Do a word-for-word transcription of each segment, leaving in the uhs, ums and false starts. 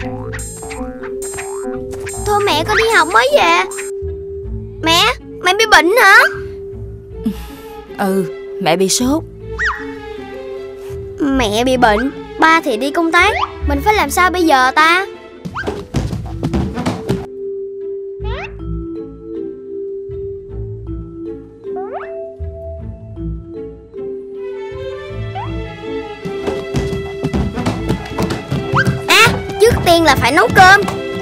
Thôi mẹ, con đi học mới về. Mẹ, mẹ bị bệnh hả? Ừ, mẹ bị sốt. Mẹ bị bệnh, ba thì đi công tác. Mình phải làm sao bây giờ ta? À, trước tiên là phải nấu cơm.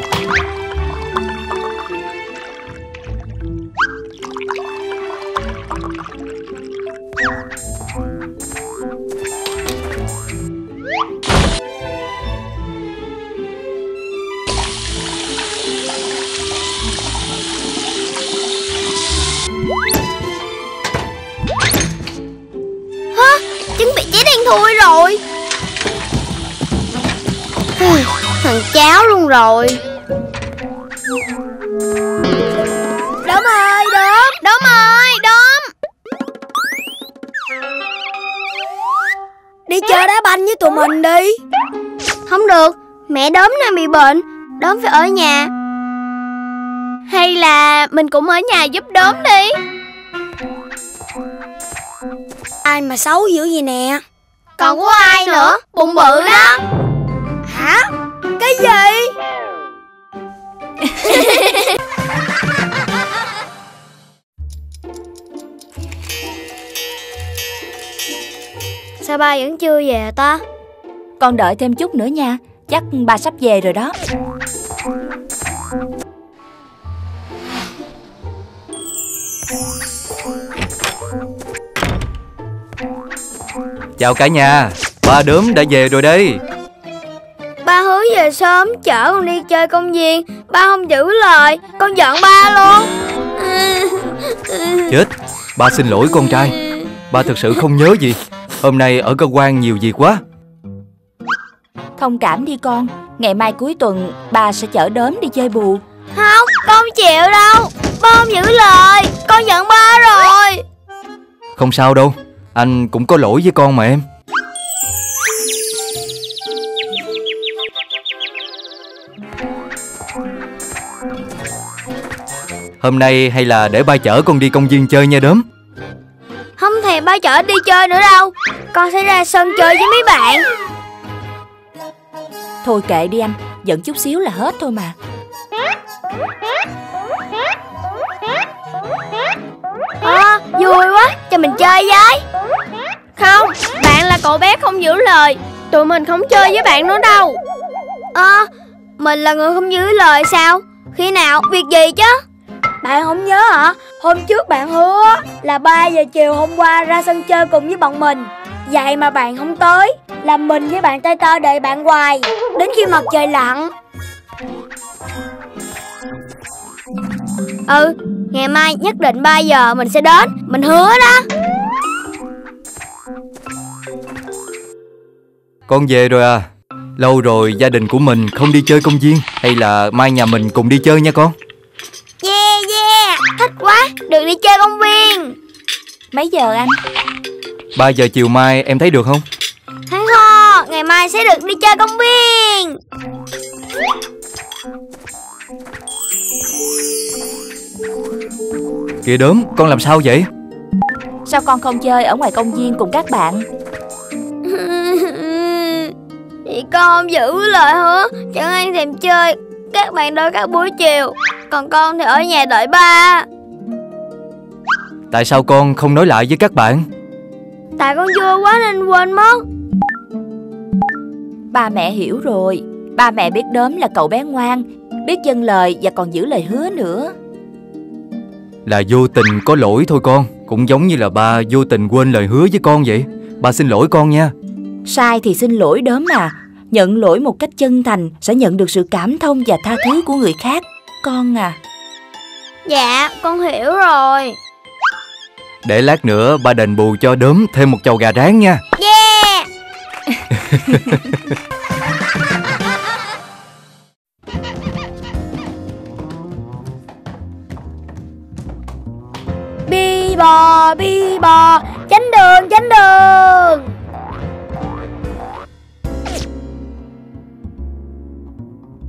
Hả? Trứng bị cháy đen thui rồi. Thằng cháu luôn rồi. Đốm ơi, Đốm, Đốm ơi, Đốm. Đi chơi đá banh với tụi mình đi. Không được, mẹ Đốm đang bị bệnh, Đốm phải ở nhà. Hay là mình cũng ở nhà giúp Đốm đi. Ai mà xấu dữ vậy nè? Còn có ai nữa, bụng bự đó. Hả? Cái gì? Sao ba vẫn chưa về ta? Con đợi thêm chút nữa nha, chắc ba sắp về rồi đó. Chào cả nhà, ba Đốm đã về rồi đây. Ba hứa về sớm chở con đi chơi công viên, ba không giữ lời, con giận ba luôn. Chết, ba xin lỗi con trai. Ba thực sự không nhớ gì. Hôm nay ở cơ quan nhiều việc quá. Thông cảm đi con, ngày mai cuối tuần ba sẽ chở Đốm đi chơi bù. Không, con không chịu đâu. Ba không giữ lời, con giận ba rồi. Không sao đâu, anh cũng có lỗi với con mà em. Hôm nay hay là để ba chở con đi công viên chơi nha Đốm. Không thèm ba chở đi chơi nữa đâu. Con sẽ ra sân chơi với mấy bạn. Thôi kệ đi anh, giận chút xíu là hết thôi mà. À, vui quá, cho mình chơi với. Không, bạn là cậu bé không giữ lời. Tụi mình không chơi với bạn nữa đâu. Ơ, à, mình là người không giữ lời sao? Khi nào, việc gì chứ? Bạn không nhớ hả? Hôm trước bạn hứa là ba giờ chiều hôm qua ra sân chơi cùng với bọn mình. Vậy mà bạn không tới, làm mình với bạn tay tơ đợi bạn hoài đến khi mặt trời lặn. Ừ, ngày mai nhất định ba giờ mình sẽ đến. Mình hứa đó. Con về rồi à? Lâu rồi gia đình của mình không đi chơi công viên. Hay là mai nhà mình cùng đi chơi nha con. Yeah yeah, thích quá, được đi chơi công viên. Mấy giờ anh? Ba giờ chiều mai em thấy được không? Hắn ho, ngày mai sẽ được đi chơi công viên. Kìa Đốm, con làm sao vậy? Sao con không chơi ở ngoài công viên cùng các bạn? Thì con không giữ lời hứa, chẳng ai thèm chơi. Các bạn đợi cả buổi chiều, còn con thì ở nhà đợi ba. Tại sao con không nói lại với các bạn? Tại con vui quá nên quên mất. Ba mẹ hiểu rồi. Ba mẹ biết Đốm là cậu bé ngoan, biết dâng lời và còn giữ lời hứa nữa. Là vô tình có lỗi thôi con. Cũng giống như là ba vô tình quên lời hứa với con vậy. Ba xin lỗi con nha. Sai thì xin lỗi Đốm mà. Nhận lỗi một cách chân thành sẽ nhận được sự cảm thông và tha thứ của người khác. Con à. Dạ, con hiểu rồi. Để lát nữa ba đền bù cho Đốm thêm một chầu gà rán nha. Yeah. Bi bò, bi bò, tránh đường, tránh đường.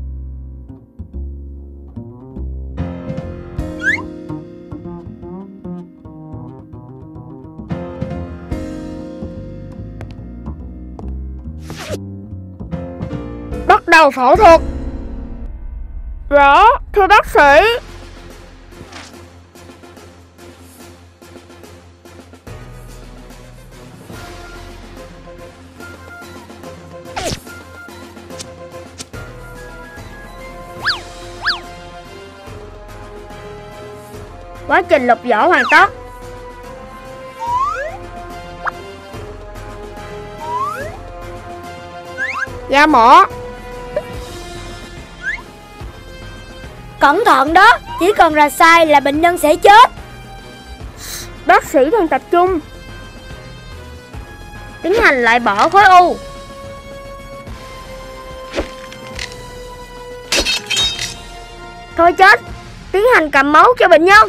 đầu phẫu thuật. Rõ, thưa bác sĩ. Quá trình lọc vỏ hoàn tất. Da mổ. Cẩn thận đó, chỉ cần là sai là bệnh nhân sẽ chết. Bác sĩ đang tập trung tiến hành loại bỏ khối u. Thôi chết, tiến hành cầm máu cho bệnh nhân.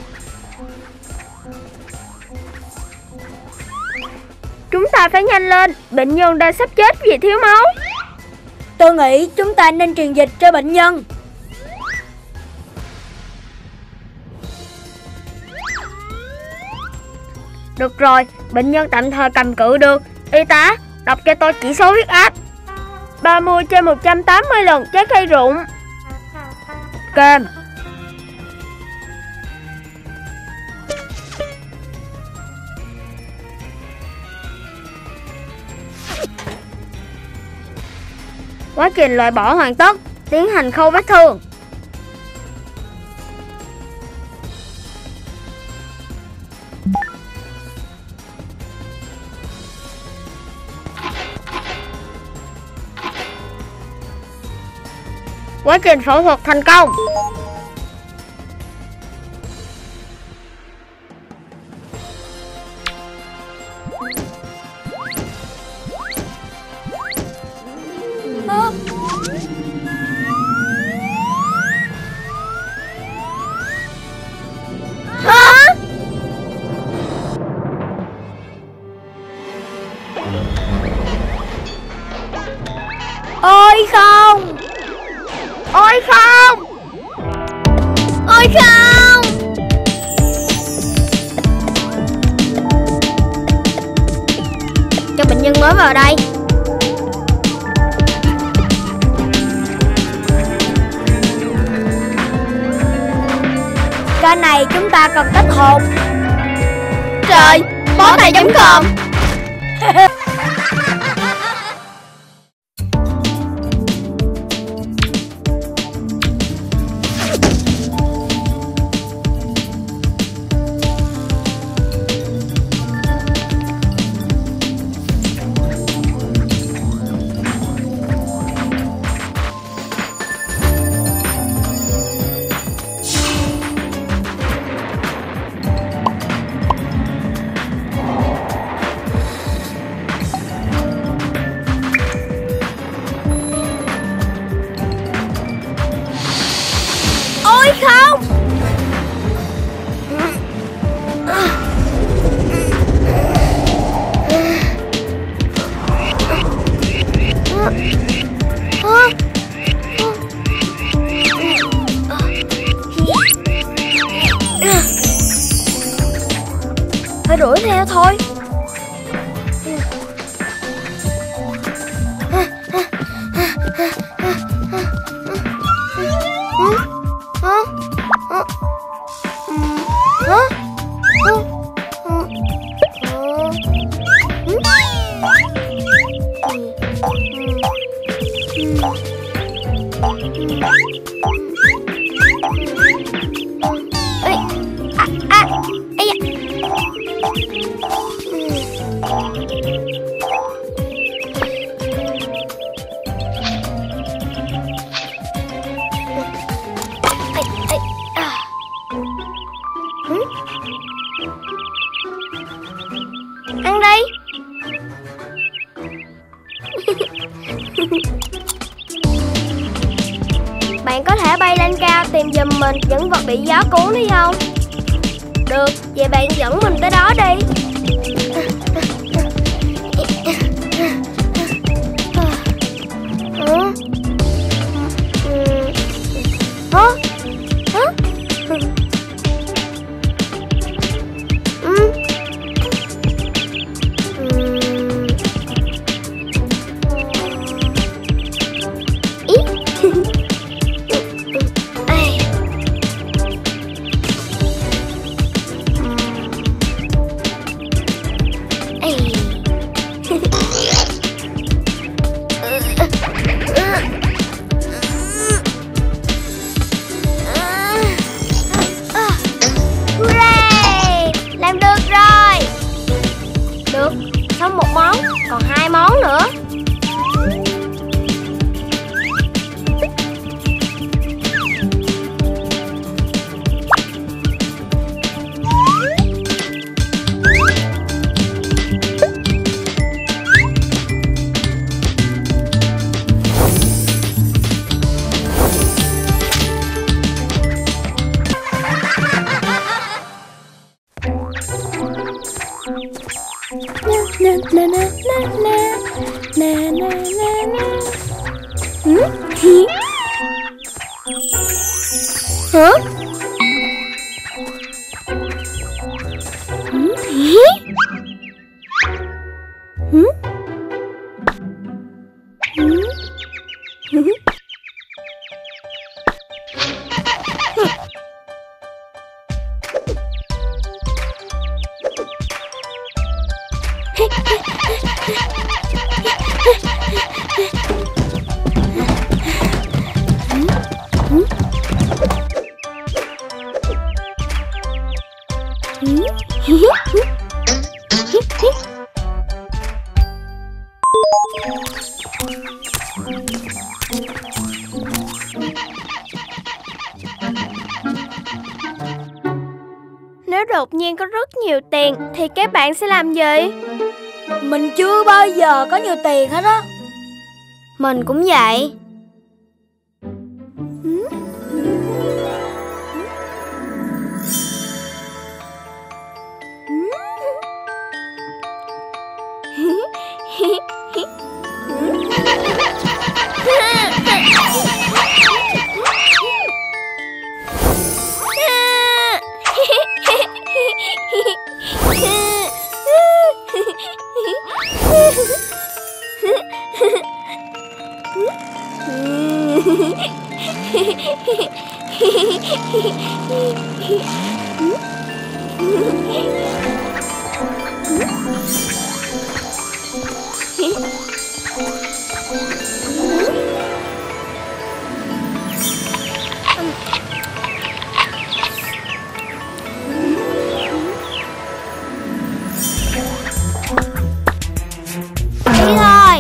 Chúng ta phải nhanh lên, bệnh nhân đang sắp chết vì thiếu máu. Tôi nghĩ chúng ta nên truyền dịch cho bệnh nhân. Được rồi, bệnh nhân tạm thời cầm cự được. Y tá, đọc cho tôi chỉ số huyết áp. ba mươi trên một trăm tám mươi lần trái cây rụng. Kèm. Quá trình loại bỏ hoàn tất, tiến hành khâu vết thương. Quá trình phẫu thuật thành công. Ôi không! Ôi không! Ôi không! Cho bệnh nhân mới vào đây. Ca này chúng ta cần tách hồn. Trời, bó tay chấm cơm. Ôi không! Phải đuổi theo thôi. Ăn đi. Bạn có thể bay lên cao tìm giùm mình những vật bị gió cuốn đi không? Được, vậy bạn dẫn mình tới đó đi. Hả? Hả? Hả? Ừ. Hooray! Làm được rồi. Được, xong một món, còn hai món nữa. Na na na na na na na na na. Ừ? Hỉ? Hả? Ừ? Hỉ? Ừ? Ừ? Ừ? Nếu đột nhiên có rất nhiều tiền thì các bạn sẽ làm gì? Mình chưa bao giờ có nhiều tiền hết á. Mình cũng vậy. Đi thôi.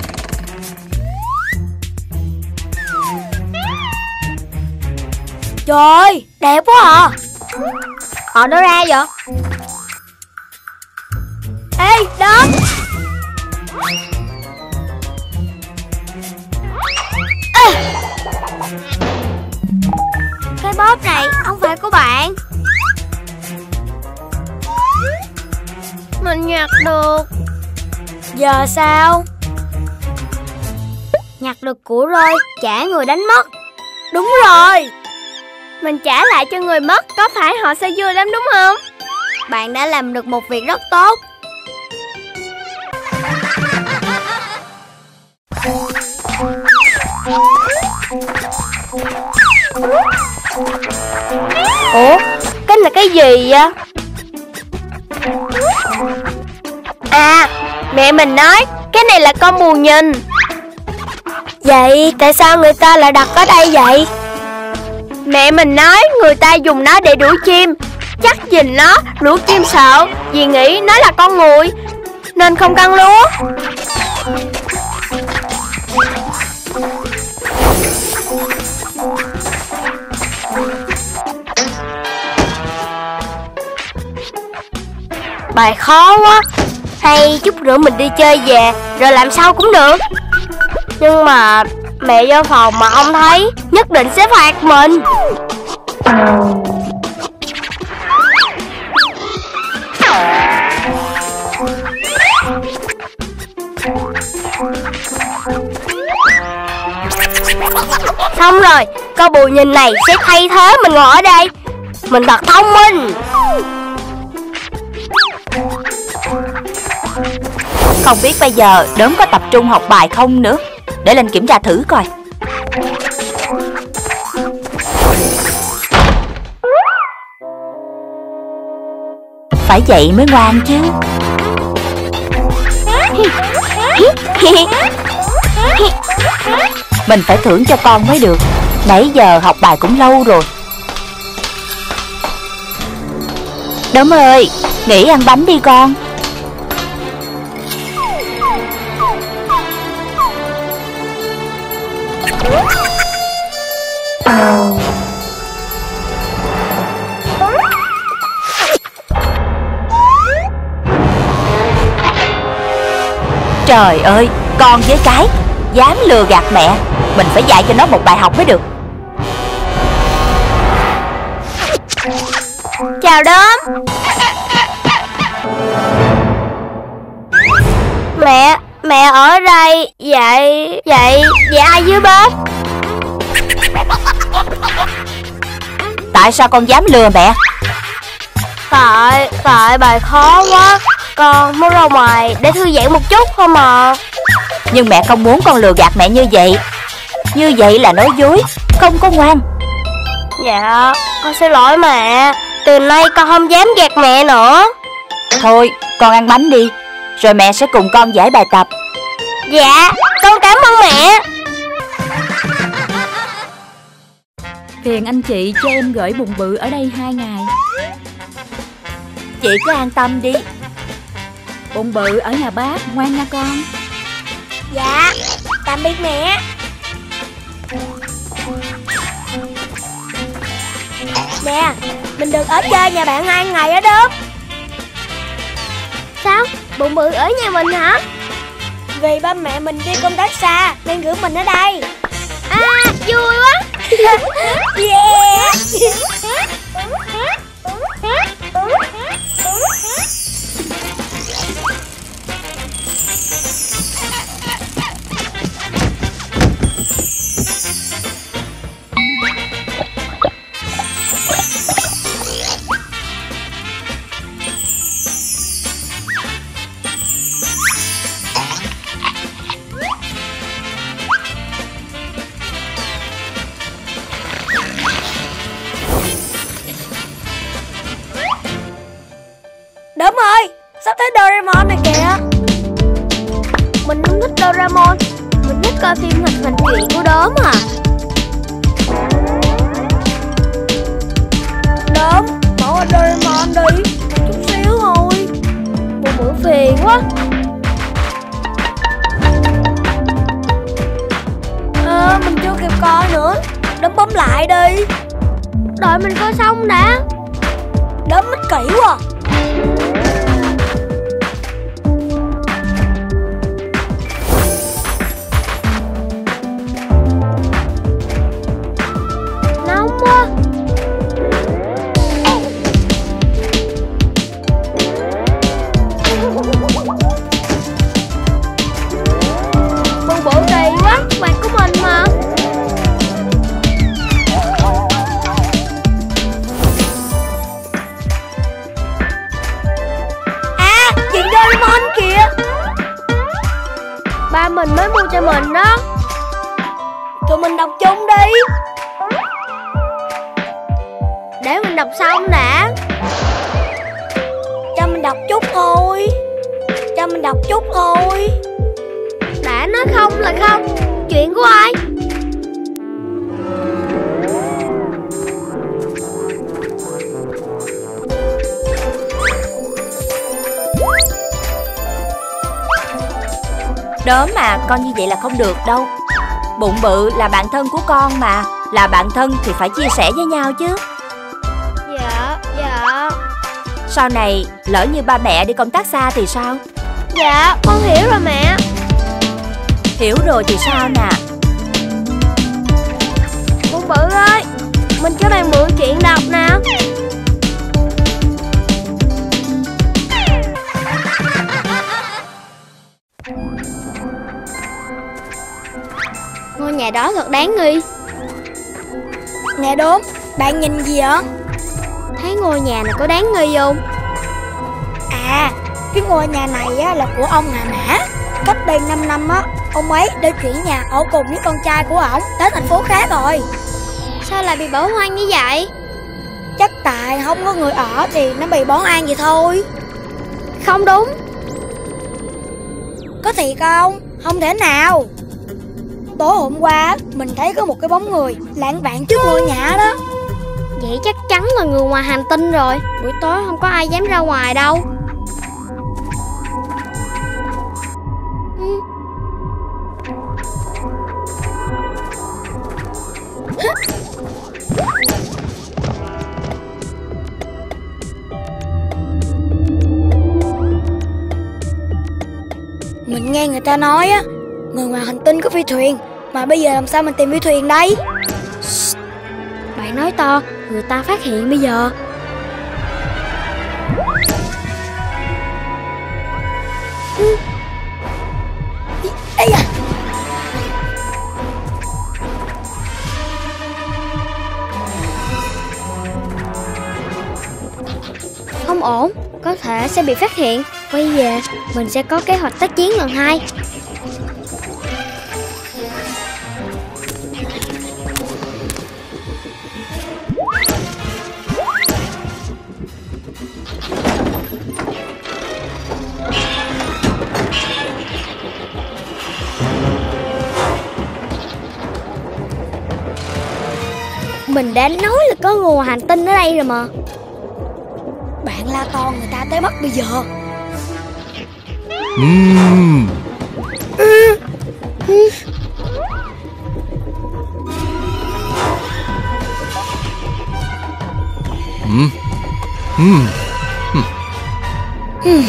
Trời ơi, đẹp quá à. Họ đâu ra vậy? Ê, đó. À. Cái bóp này không phải của bạn. Mình nhặt được. Giờ sao? Nhặt được của rồi, trả người đánh mất. Đúng rồi. Mình trả lại cho người mất, có phải họ sẽ vui lắm đúng không? Bạn đã làm được một việc rất tốt. Ủa, cái là cái gì vậy? À, mẹ mình nói cái này là con bù nhìn. Vậy tại sao người ta lại đặt ở đây vậy? Mẹ mình nói người ta dùng nó để đuổi chim. Chắc nhìn nó, lũ chim sợ vì nghĩ nó là con người nên không cắn lúa. Bài khó quá. Hay chút nữa mình đi chơi về rồi làm sau cũng được. Nhưng mà mẹ vô phòng mà ông thấy nhất định sẽ phạt mình. Xong rồi, con bù nhìn này sẽ thay thế mình ngồi ở đây. Mình thật thông minh. Không biết bây giờ Đốm có tập trung học bài không nữa. Để lên kiểm tra thử coi. Phải vậy mới ngoan chứ. Mình phải thưởng cho con mới được. Nãy giờ học bài cũng lâu rồi. Đốm ơi, nghỉ ăn bánh đi con. Trời ơi, con với cái dám lừa gạt mẹ. Mình phải dạy cho nó một bài học mới được. Chào Đốm. Mẹ, mẹ ở đây. Vậy, vậy, vậy ai dưới bếp? Tại sao con dám lừa mẹ? Tại, tại bài khó quá. Con muốn ra ngoài để thư giãn một chút không à. Nhưng mẹ không muốn con lừa gạt mẹ như vậy. Như vậy là nói dối, không có ngoan. Dạ, con xin lỗi mẹ. Từ nay con không dám gạt mẹ nữa. Thôi, con ăn bánh đi, rồi mẹ sẽ cùng con giải bài tập. Dạ, con cảm ơn mẹ. Phiền anh chị cho em gửi Bụng Bự ở đây hai ngày. Chị cứ an tâm đi. Bụng Bự ở nhà bác, ngoan nha con. Dạ, tạm biệt mẹ. Nè, mình được ở chơi nhà bạn hai ngày đó Đốm. Sao? Bụng Bự ở nhà mình hả? Vì ba mẹ mình đi công tác xa nên gửi mình ở đây. À, vui quá. Yeah. Đốm ơi, sắp tới Doraemon này kìa. Mình không thích Doraemon. Mình thích coi phim hoạt hình truyện của Đốm à. Đốm, bỏ qua Doraemon đi. Chút xíu thôi. Bụng Bự phiền quá. Ờ, mình chưa kịp coi nữa. Đốm bấm lại đi. Đợi mình coi xong đã. Đốm ích kỷ quá. Nóng quá. Bụng Bự kỳ quá. Quạt của mình mà. À, chuyện Doraemon kìa. Ba mình mới mua cho mình đó. Tụi mình đọc chung đi. Để mình đọc xong đã. Cho mình đọc chút thôi. Cho mình đọc chút thôi. Đã nói không là không. Chuyện của ai? Đốm mà, con như vậy là không được đâu. Bụng Bự là bạn thân của con mà. Là bạn thân thì phải chia sẻ với nhau chứ. Dạ, dạ. Sau này lỡ như ba mẹ đi công tác xa thì sao? Dạ, con hiểu rồi mẹ. Hiểu rồi thì sao nè? Bụng Bự ơi, mình cho bạn mượn chuyện đọc nè. Ngôi nhà đó thật đáng nghi. Nè Đốm, bạn nhìn gì vậy? Thấy ngôi nhà này có đáng nghi không? À, cái ngôi nhà này á, là của ông Hà Mã. Cách đây năm năm á, ông ấy đã chuyển nhà ở cùng với con trai của ổng tới thành phố khác rồi. Sao lại bị bỏ hoang như vậy? Chắc tại không có người ở thì nó bị bỏ hoang vậy thôi. Không đúng. Có thiệt không? Không thể nào. Tối hôm qua mình thấy có một cái bóng người lạng vạng trước ngôi nhà đó. Vậy chắc chắn là người ngoài hành tinh rồi. Buổi tối không có ai dám ra ngoài đâu. Mình nghe người ta nói á, người ngoài hành tinh có phi thuyền. Mà bây giờ làm sao mình tìm phi thuyền đây? Bạn nói to, người ta phát hiện bây giờ. Ây da. Không ổn, có thể sẽ bị phát hiện. Quay về, mình sẽ có kế hoạch tác chiến lần hai. Mình đã nói là có người ngoài hành tinh ở đây rồi mà. Bạn la to người ta tới mất bây giờ. Ừm. Ừm. Ừm. Ừm.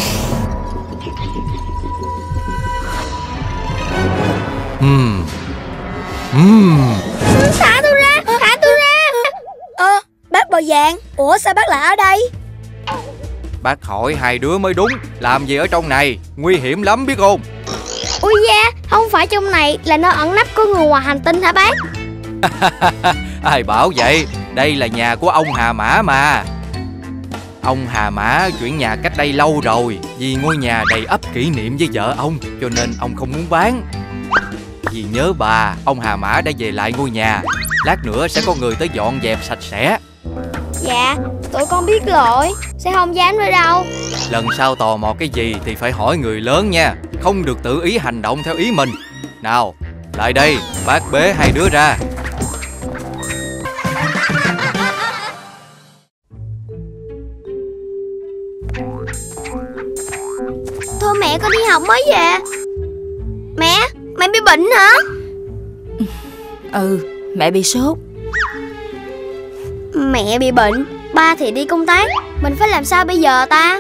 Ừm. Ừm. Thả tôi ra, thả tôi ra. Ơ, à, bác bò vàng. Ủa sao bác lại ở đây? Bác hỏi hai đứa mới đúng. Làm gì ở trong này? Nguy hiểm lắm biết không? Ui da, không phải trong này là nơi ẩn nấp của người ngoài hành tinh hả bác? Ai bảo vậy? Đây là nhà của ông Hà Mã mà. Ông Hà Mã chuyển nhà cách đây lâu rồi. Vì ngôi nhà đầy ắp kỷ niệm với vợ ông, cho nên ông không muốn bán. Vì nhớ bà, ông Hà Mã đã về lại ngôi nhà. Lát nữa sẽ có người tới dọn dẹp sạch sẽ. Dạ, tụi con biết lỗi, sẽ không dám nữa đâu. Lần sau tò mò cái gì thì phải hỏi người lớn nha. Không được tự ý hành động theo ý mình. Nào, lại đây, bác bế hai đứa ra. Thôi mẹ con đi học mới về. Mẹ, mẹ bị bệnh hả? Ừ, mẹ bị sốt. Mẹ bị bệnh, ba thì đi công tác. Mình phải làm sao bây giờ ta?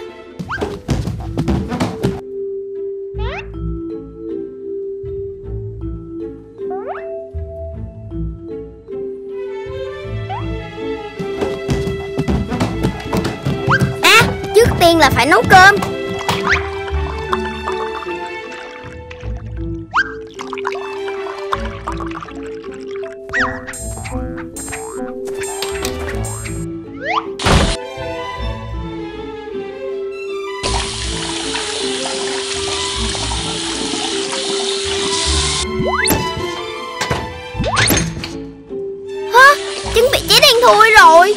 À, trước tiên là phải nấu cơm. Trứng bị cháy đen thui rồi.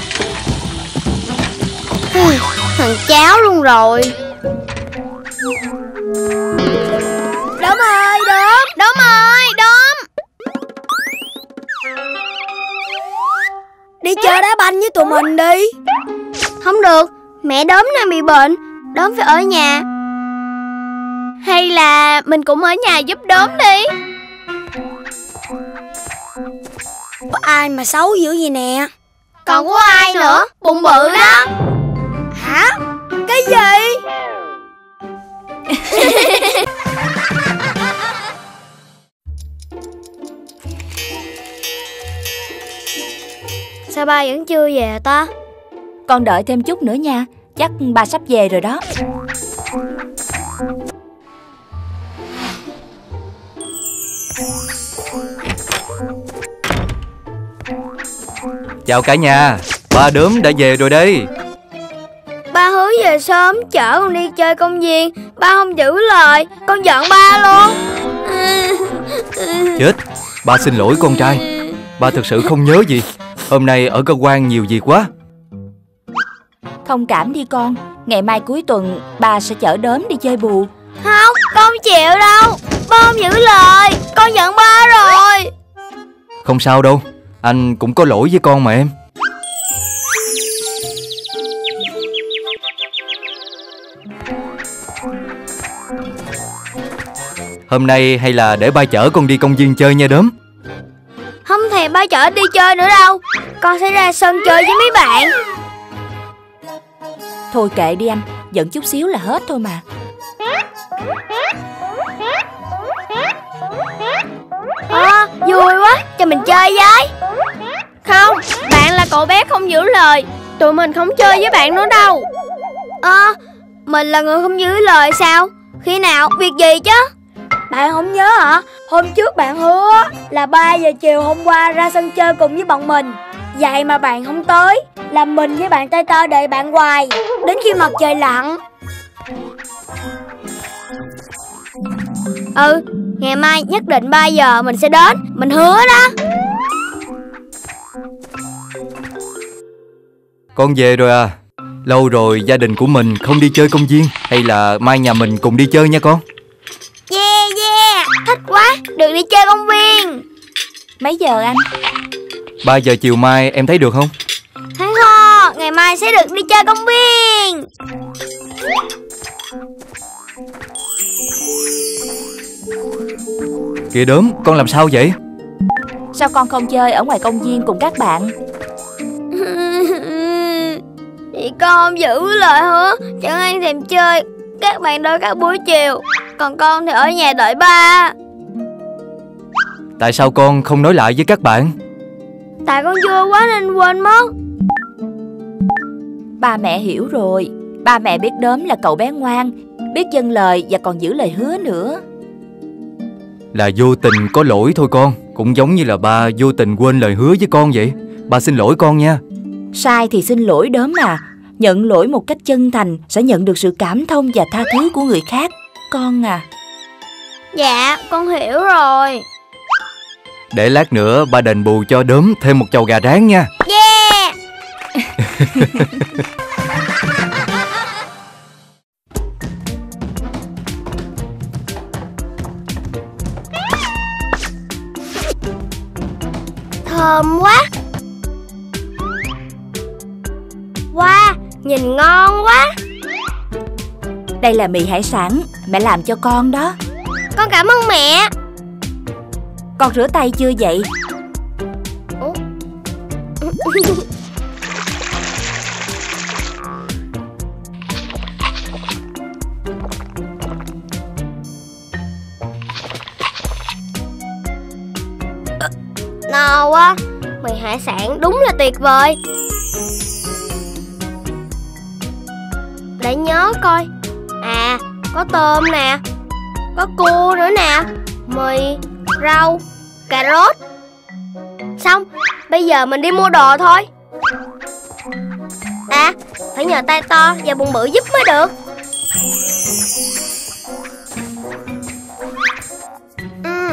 Thằng cháo luôn rồi. Đốm ơi, Đốm. Đốm ơi, Đốm. Đi chơi đá banh với tụi mình đi. Không được, mẹ Đốm đang bị bệnh. Đốm phải ở nhà. Hay là mình cũng ở nhà giúp Đốm đi. Có ai mà xấu dữ gì nè? Còn có ai nữa, bụng bự đó. Hả? Cái gì? Sao ba vẫn chưa về ta? Con đợi thêm chút nữa nha. Chắc ba sắp về rồi đó. Chào cả nhà, ba Đốm đã về rồi đây. Ba hứa về sớm chở con đi chơi công viên. Ba không giữ lời, con giận ba luôn. Chết, ba xin lỗi con trai. Ba thực sự không nhớ gì. Hôm nay ở cơ quan nhiều việc quá. Thông cảm đi con. Ngày mai cuối tuần ba sẽ chở Đốm đi chơi bù. Không, con không chịu đâu. Ba không giữ lời. Con giận ba rồi. Không sao đâu, anh cũng có lỗi với con mà em. Hôm nay hay là để ba chở con đi công viên chơi nha Đốm. Không thèm ba chở đi chơi nữa đâu. Con sẽ ra sân chơi với mấy bạn. Thôi kệ đi anh, giận chút xíu là hết thôi mà. À, vui quá, cho mình chơi với. Không, bạn là cậu bé không giữ lời. Tụi mình không chơi với bạn nữa đâu. Ơ, à, mình là người không giữ lời sao? Khi nào, việc gì chứ? Bạn không nhớ hả? Hôm trước bạn hứa là ba giờ chiều hôm qua ra sân chơi cùng với bọn mình. Vậy mà bạn không tới, làm mình với bạn tay to đợi bạn hoài đến khi mặt trời lặn. Ừ, ngày mai nhất định ba giờ mình sẽ đến. Mình hứa đó. Con về rồi à? Lâu rồi gia đình của mình không đi chơi công viên. Hay là mai nhà mình cùng đi chơi nha con. Yeah yeah, thích quá, được đi chơi công viên. Mấy giờ anh? ba giờ chiều mai em thấy được không? Hắn ho, ngày mai sẽ được đi chơi công viên. Kìa Đốm, con làm sao vậy? Sao con không chơi ở ngoài công viên cùng các bạn? Thì con không giữ lời hứa, chẳng ai thèm chơi. Các bạn đợi cả buổi chiều, còn con thì ở nhà đợi ba. Tại sao con không nói lại với các bạn? Tại con vui quá nên quên mất. Ba mẹ hiểu rồi. Ba mẹ biết Đốm là cậu bé ngoan, biết vâng lời và còn giữ lời hứa nữa. Là vô tình có lỗi thôi con. Cũng giống như là ba vô tình quên lời hứa với con vậy. Ba xin lỗi con nha. Sai thì xin lỗi Đốm mà. Nhận lỗi một cách chân thành sẽ nhận được sự cảm thông và tha thứ của người khác. Con à. Dạ, con hiểu rồi. Để lát nữa ba đền bù cho Đốm thêm một chầu gà rán nha. Yeah. Thơm quá. Wow, nhìn ngon quá. Đây là mì hải sản mẹ làm cho con đó. Con cảm ơn mẹ. Con rửa tay chưa vậy? Ủa? No quá. Mì hải sản đúng là tuyệt vời. Để nhớ coi. À, có tôm nè, có cua nữa nè, mì, rau, cà rốt. Xong, bây giờ mình đi mua đồ thôi. À, phải nhờ tay to và bụng bự giúp mới được. Ừ.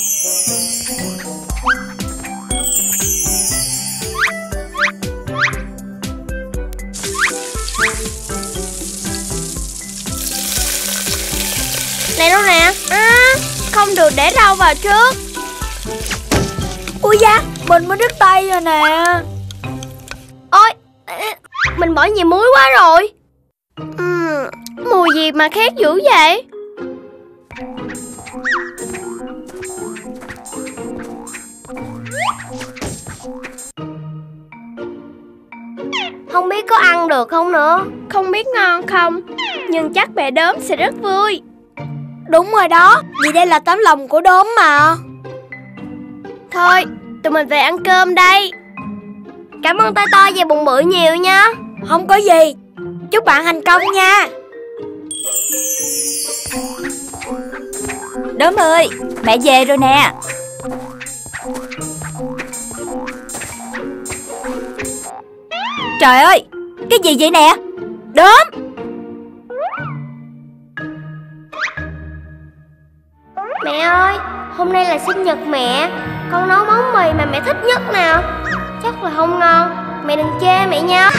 Này đâu nè. À, không được để rau vào trước. Ui da, mình mới đứt tay rồi nè. Ôi, mình bỏ nhiều muối quá rồi. uhm, Mùi gì mà khét dữ vậy? Không biết có ăn được không nữa. Không biết ngon không, nhưng chắc mẹ Đốm sẽ rất vui. Đúng rồi đó, vì đây là tấm lòng của Đốm mà. Thôi, tụi mình về ăn cơm đây. Cảm ơn tay to và bụng bự nhiều nha. Không có gì. Chúc bạn thành công nha. Đốm ơi, mẹ về rồi nè. Trời ơi, cái gì vậy nè? Đốm! Mẹ ơi, hôm nay là sinh nhật mẹ. Con nấu món mì mà mẹ thích nhất nào. Chắc là không ngon, mẹ đừng chê mẹ nha.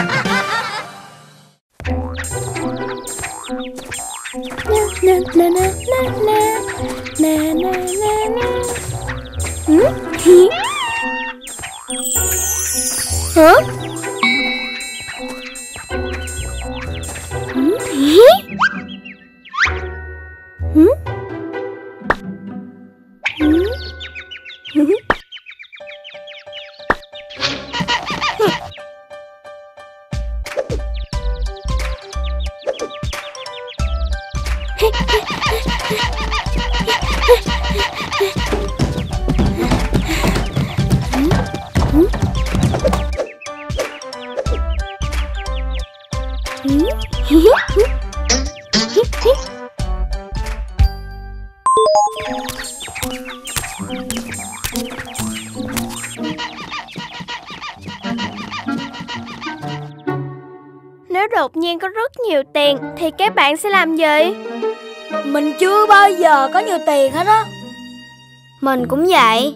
Na na na na. Ừ? Hả? Ừ? Ừ? Ừ? Nếu đột nhiên có rất nhiều tiền thì các bạn sẽ làm gì? Mình chưa bao giờ có nhiều tiền hết á. Mình cũng vậy.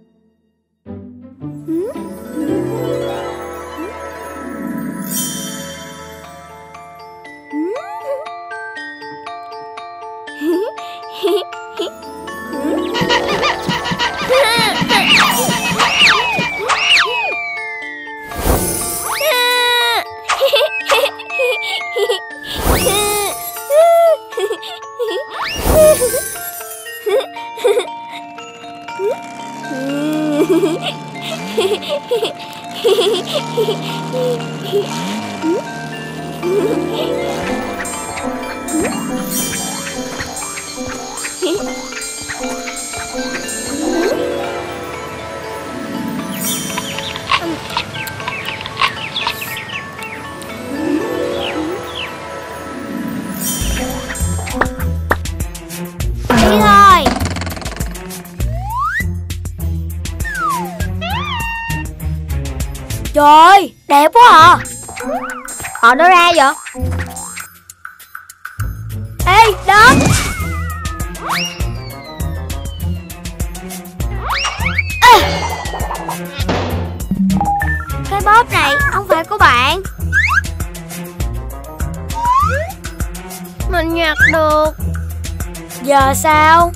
Trời ơi, đẹp quá à. Họ đâu ra vậy? Ê, đó. À. Cái bóp này không phải của bạn. Mình nhặt được. Giờ sao?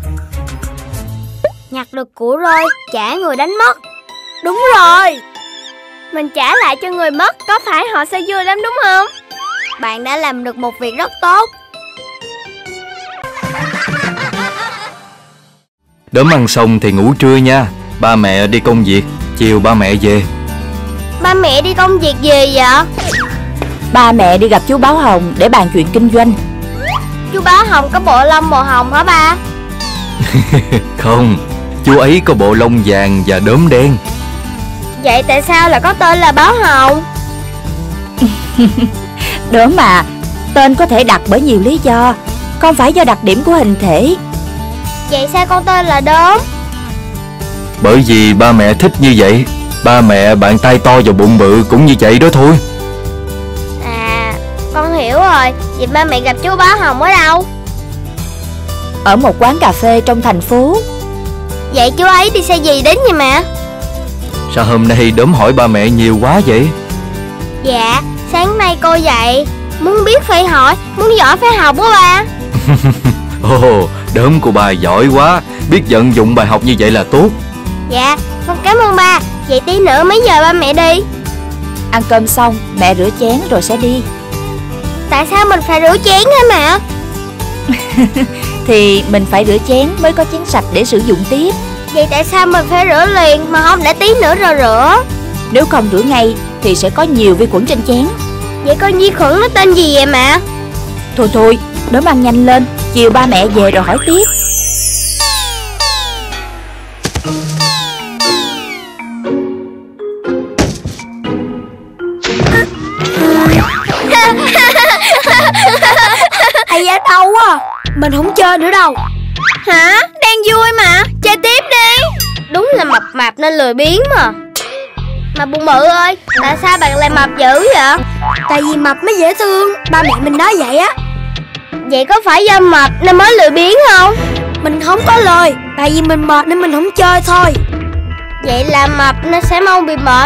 Nhặt được của rồi, trả người đánh mất. Đúng rồi. Mình trả lại cho người mất, có phải họ sẽ vui lắm đúng không? Bạn đã làm được một việc rất tốt. Đốm ăn xong thì ngủ trưa nha. Ba mẹ đi công việc, chiều ba mẹ về. Ba mẹ đi công việc gì vậy? Ba mẹ đi gặp chú Báo Hồng để bàn chuyện kinh doanh. Chú Báo Hồng có bộ lông màu hồng hả ba? Không, chú ấy có bộ lông vàng và đốm đen. Vậy tại sao lại có tên là Báo Hồng? Đốm mà, tên có thể đặt bởi nhiều lý do, không phải do đặc điểm của hình thể. Vậy sao con tên là Đốm? Bởi vì ba mẹ thích như vậy. Ba mẹ bạn tay to và bụng bự cũng như vậy đó thôi. À, con hiểu rồi. Vậy ba mẹ gặp chú Báo Hồng ở đâu? Ở một quán cà phê trong thành phố. Vậy chú ấy đi xe gì đến vậy mẹ? Sao hôm nay Đốm hỏi ba mẹ nhiều quá vậy? Dạ, sáng nay cô dạy muốn biết phải hỏi, muốn giỏi phải học của ba. Ồ, Đốm của bà giỏi quá, biết vận dụng bài học như vậy là tốt. Dạ, con cảm ơn ba. Vậy tí nữa mấy giờ ba mẹ đi? Ăn cơm xong, mẹ rửa chén rồi sẽ đi. Tại sao mình phải rửa chén hả mẹ? Thì mình phải rửa chén mới có chén sạch để sử dụng tiếp. Vậy tại sao mình phải rửa liền mà không để tí nữa rồi rửa? Nếu không rửa ngay thì sẽ có nhiều vi khuẩn trên chén. Vậy con vi khuẩn nó tên gì vậy mẹ? Thôi thôi, Đốm ăn nhanh lên, chiều ba mẹ về rồi hỏi tiếp. Ây da đau quá. Mình không chơi nữa đâu. Hả? Đang vui mà, chơi tiếp đi. Đúng là mập mạp nên lười biếng mà. Mà bụng bự ơi, tại sao bạn lại mập dữ vậy? Tại vì mập mới dễ thương. Ba mẹ mình nói vậy á. Vậy có phải do mập nên mới lười biếng không? Mình không có lời. Tại vì mình mệt nên mình không chơi thôi. Vậy là mập nên sẽ mau bị mệt.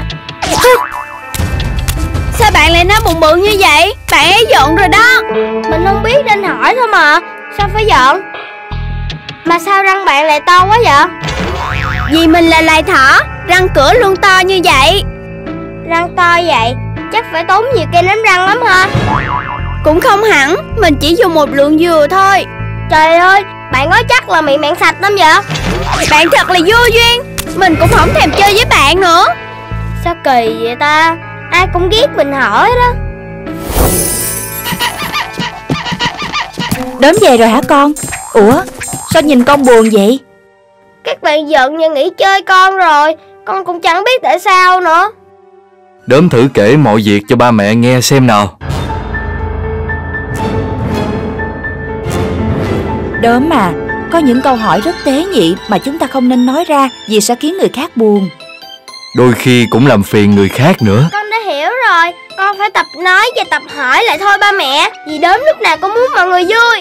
Sao bạn lại nói bụng bự như vậy? Bạn ấy giận rồi đó. Mình không biết nên hỏi thôi mà. Sao phải giận? Mà sao răng bạn lại to quá vậy? Vì mình là loài thỏ, răng cửa luôn to như vậy. Răng to vậy chắc phải tốn nhiều kem đánh răng lắm ha? Cũng không hẳn, mình chỉ dùng một lượng dừa thôi. Trời ơi, bạn nói chắc là miệng bạn sạch lắm vậy? Bạn thật là vô duyên, mình cũng không thèm chơi với bạn nữa. Sao kỳ vậy ta? Ai cũng ghét mình hỏi đó. Đốm về rồi hả con? Ủa, sao nhìn con buồn vậy? Các bạn giận và nghỉ chơi con rồi, con cũng chẳng biết tại sao nữa. Đốm thử kể mọi việc cho ba mẹ nghe xem nào. Đốm mà, có những câu hỏi rất tế nhị mà chúng ta không nên nói ra vì sẽ khiến người khác buồn. Đôi khi cũng làm phiền người khác nữa. Con đã hiểu rồi, con phải tập nói và tập hỏi lại thôi ba mẹ. Vì Đốm lúc nào cũng muốn mọi người vui.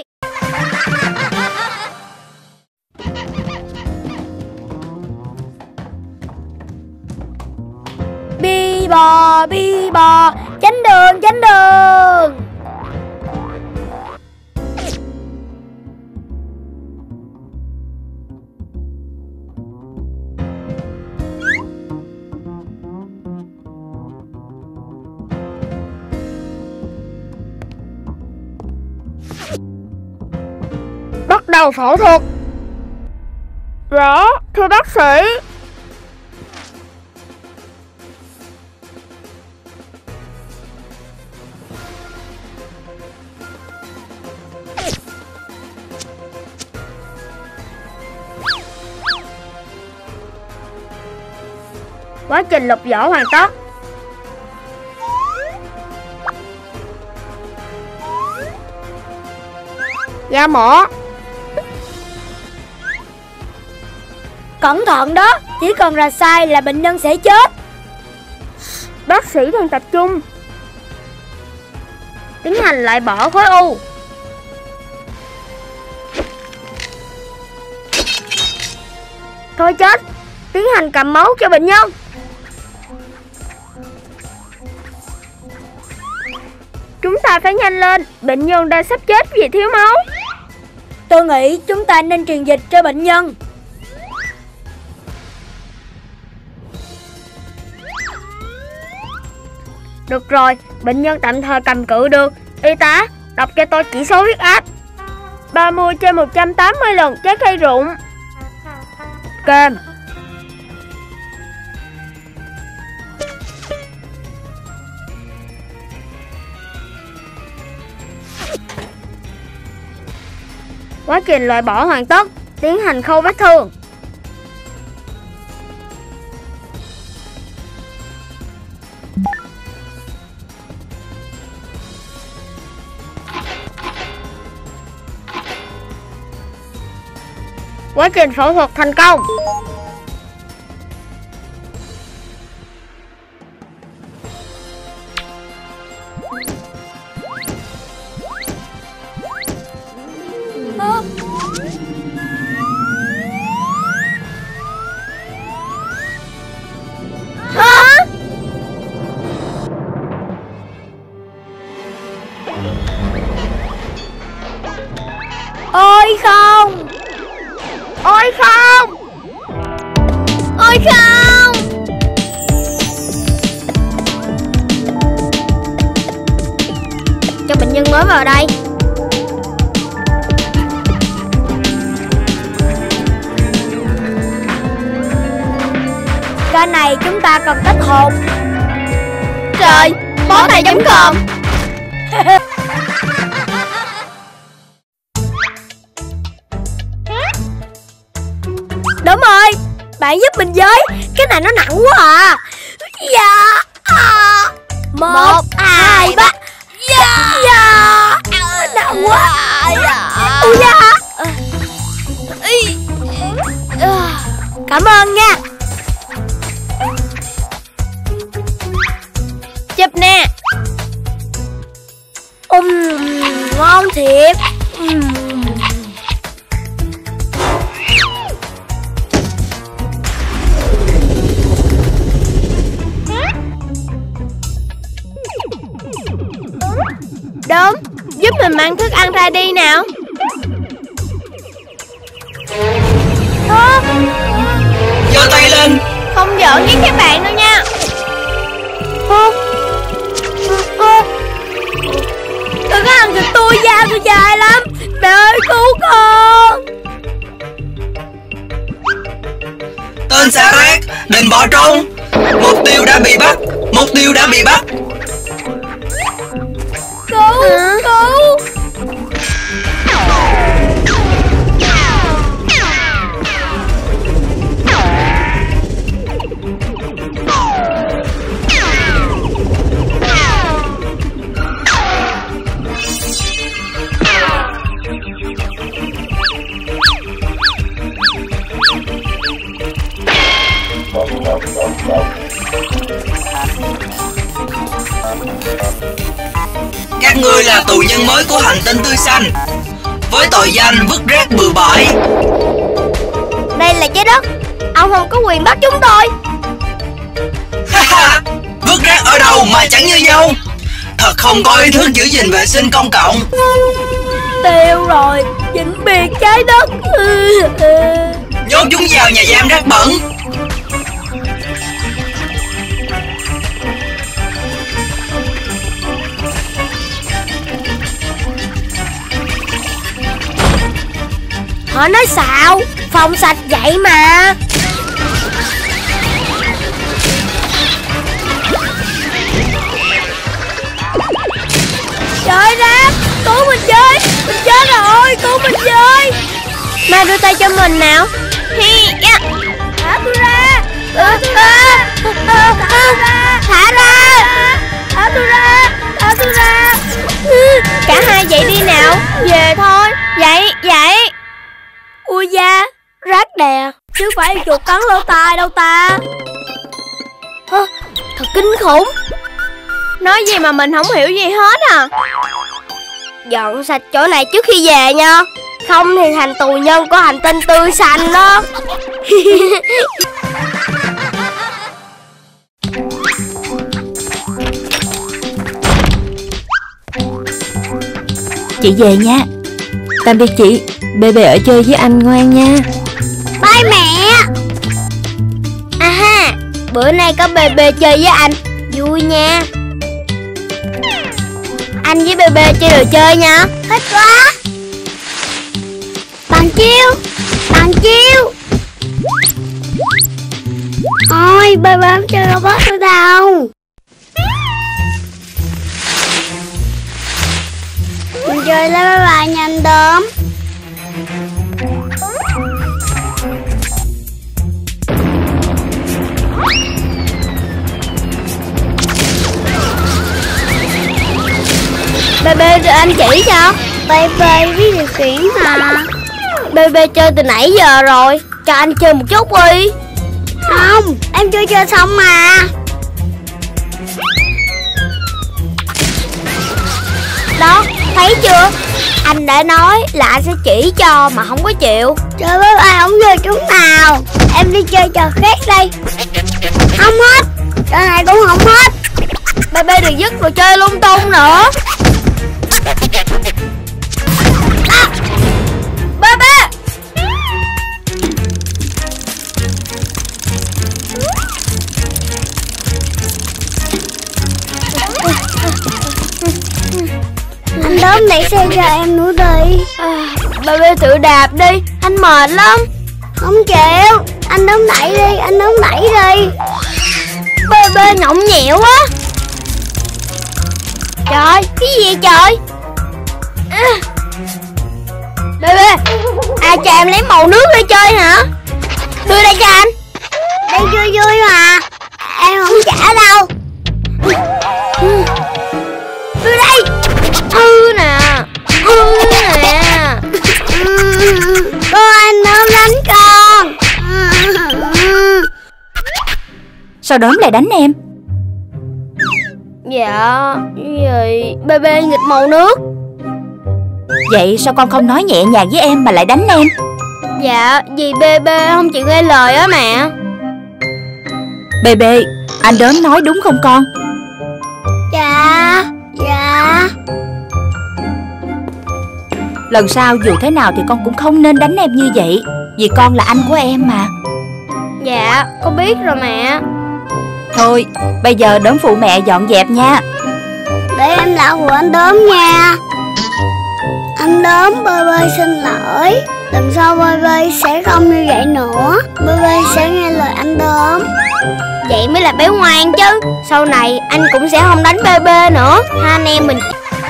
Bi bò, bi bò, tránh đường, tránh đường. Bắt đầu phẫu thuật. Rõ, thưa bác sĩ. Quá trình lọc vỏ hoàn tất. Da mỏ. Cẩn thận đó, chỉ cần là sai là bệnh nhân sẽ chết. Bác sĩ đang tập trung tiến hành loại bỏ khối u. Thôi chết, tiến hành cầm máu cho bệnh nhân. Chúng ta phải nhanh lên, bệnh nhân đang sắp chết vì thiếu máu. Tôi nghĩ chúng ta nên truyền dịch cho bệnh nhân. Được rồi, bệnh nhân tạm thời cầm cự được. Y tá, đọc cho tôi chỉ số huyết áp. ba mươi trên một trăm tám mươi lần trái cây rụng. Kèm. Quá trình loại bỏ hoàn tất, tiến hành khâu vết thương. Quá trình phẫu thuật thành công. Ôi không, Ôi không, ôi không. Cho bệnh nhân mới vào đây. ca này chúng ta cần tách hồn. Trời, bó tay chấm cơm. Đúng rồi, bạn giúp mình với, cái này nó nặng quá à. Dạ à. Một, Một hai ba. Dạ dạ. Nặng quá. Ui da. Cảm ơn nha. Chụp nè. Ừm, ngon thiệt. Ừm. Đúng, giúp mình mang thức ăn ra đi nào. không giỡn với các bạn đâu nha. Đừng có ăn thịt tôi, da tôi dài lắm. Mẹ ơi cứu con. Tên xà rác, đừng bỏ trốn. Mục tiêu đã bị bắt. Mục tiêu đã bị bắt. Cứu, cứu. Các ngươi là tù nhân mới của hành tinh tươi xanh, với tội danh vứt rác bừa bãi. Đây là trái đất, ông không có quyền bắt chúng tôi. Vứt rác ở đâu mà chẳng như nhau. Thật không có ý thức giữ gìn vệ sinh công cộng. Tiêu rồi, vĩnh biệt trái đất. Nhốt chúng vào nhà giam rác bẩn. Họ nói xạo, phòng sạch vậy mà. Trời rác, cứu mình chơi. Mình chết rồi, cứu mình chơi. Mà đưa tay cho mình nào. Hi, yeah. Thả tôi ra. Thả tôi ra. Thả ra. Thả ra. Thả tôi ra. Thả tôi ra. Cả hai dậy đi nào. Về thôi. Dậy, dậy. Ui da, rác đè, chứ phải chuột cắn lỗ tai đâu ta. À, thật kinh khủng. Nói gì mà mình không hiểu gì hết à. Dọn sạch chỗ này trước khi về nha. Không thì thành tù nhân của hành tinh tươi xanh đó. Chị về nha. Tạm biệt chị. Bê bê ở chơi với anh ngoan nha. Bye mẹ. À ha, bữa nay có bê bê chơi với anh, vui nha. Anh với bê bê chơi đồ chơi nha. Thích quá. Bằng chiêu, bằng chiêu. Ôi, bê bê không chơi robot nữa đâu. Mình chơi lấy bye bye nha anh Đốm. Bê bê được anh chỉ cho. Bê bê biết điều khiển mà. Bê bê chơi từ nãy giờ rồi, cho anh chơi một chút đi. Không, em chưa chơi xong mà. Đó, thấy chưa? Anh đã nói là anh sẽ chỉ cho mà không có chịu. Chơi với ai không chơi chút nào. Em đi chơi trò khác đây. Không hết, trò này cũng không hết. Bê bê đừng dứt rồi chơi lung tung nữa. À, bê bê. Anh Đốm đẩy xe cho em nữa đi. À, bê bê tự đạp đi, anh mệt lắm. Không chịu, anh Đốm đẩy đi, anh Đốm đẩy đi. Bê bê nhõng nhẽo quá. Trời, cái gì vậy trời? À, bê bê, à cho em lấy màu nước để chơi hả? Đưa đây cho anh. Đây vui vui mà, em không trả đâu. Đưa đây. Ừ nè, ừ nè. Cô anh Đốm đánh con. Sao Đốm lại đánh em? Dạ, gì bê bê nghịch màu nước. Vậy sao con không nói nhẹ nhàng với em mà lại đánh em? Dạ, vì bê bê không chịu nghe lời á mẹ. Bê bê, anh Đốm nói đúng không con? Dạ, dạ. Lần sau dù thế nào thì con cũng không nên đánh em như vậy, vì con là anh của em mà. Dạ, con biết rồi mẹ. Thôi, bây giờ đốm phụ mẹ dọn dẹp nha. Để em lau phụ anh Đốm nha. Anh Đốm, Bơi Bơi xin lỗi. Lần sau Bơi Bơi sẽ không như vậy nữa. Bơi Bơi sẽ nghe lời anh Đốm. Vậy mới là bé ngoan chứ. Sau này anh cũng sẽ không đánh bê bê nữa. Hai anh em mình.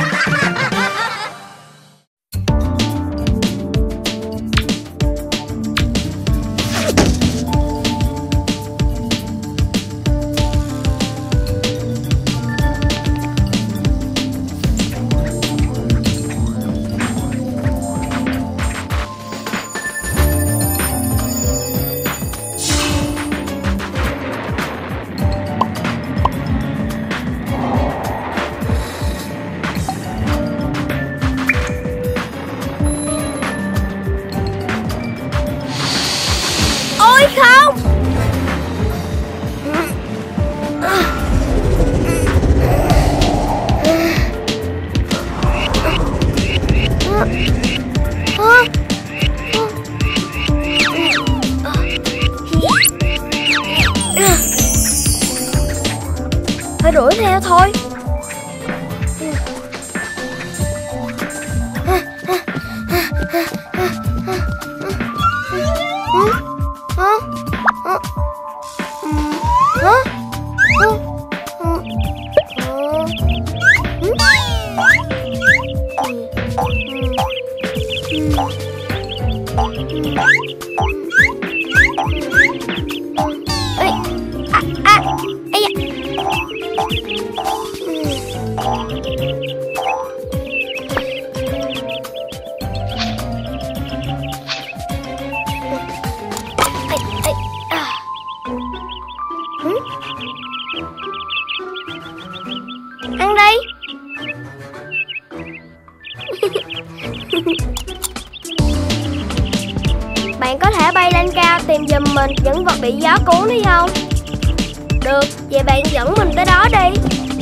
Ôi không. Phải đuổi theo thôi. Ăn đi. Bạn có thể bay lên cao tìm giùm mình những vật bị gió cuốn đi không? Được, vậy bạn dẫn mình tới đó đi.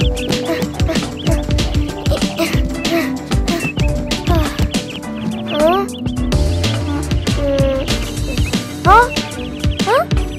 Hả? Hả? Hả?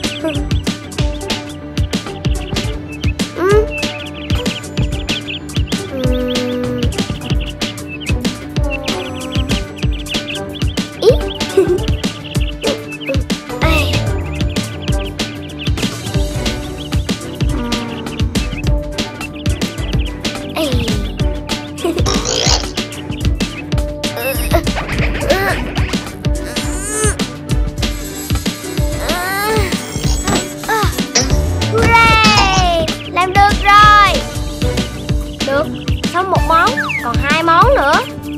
Xong một món, còn hai món nữa.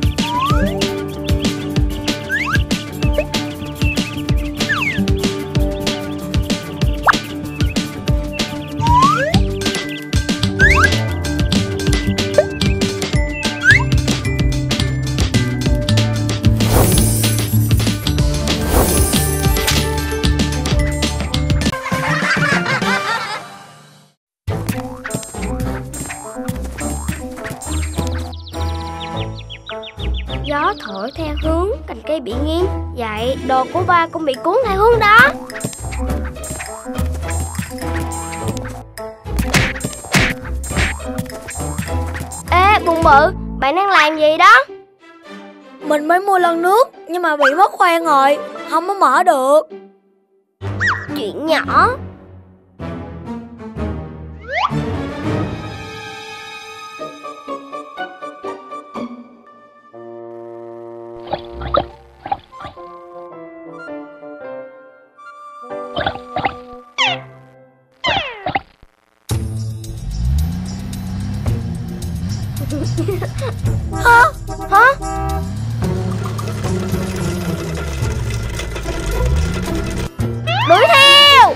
Gió thổi theo hướng cành cây bị nghiêng. Vậy đồ của ba cũng bị cuốn theo hướng đó. Ê Bụng Bự, bạn đang làm gì đó? Mình mới mua lon nước nhưng mà bị mất khoang rồi, không có mở được. Chuyện nhỏ. Hả? Hả? Đuổi theo.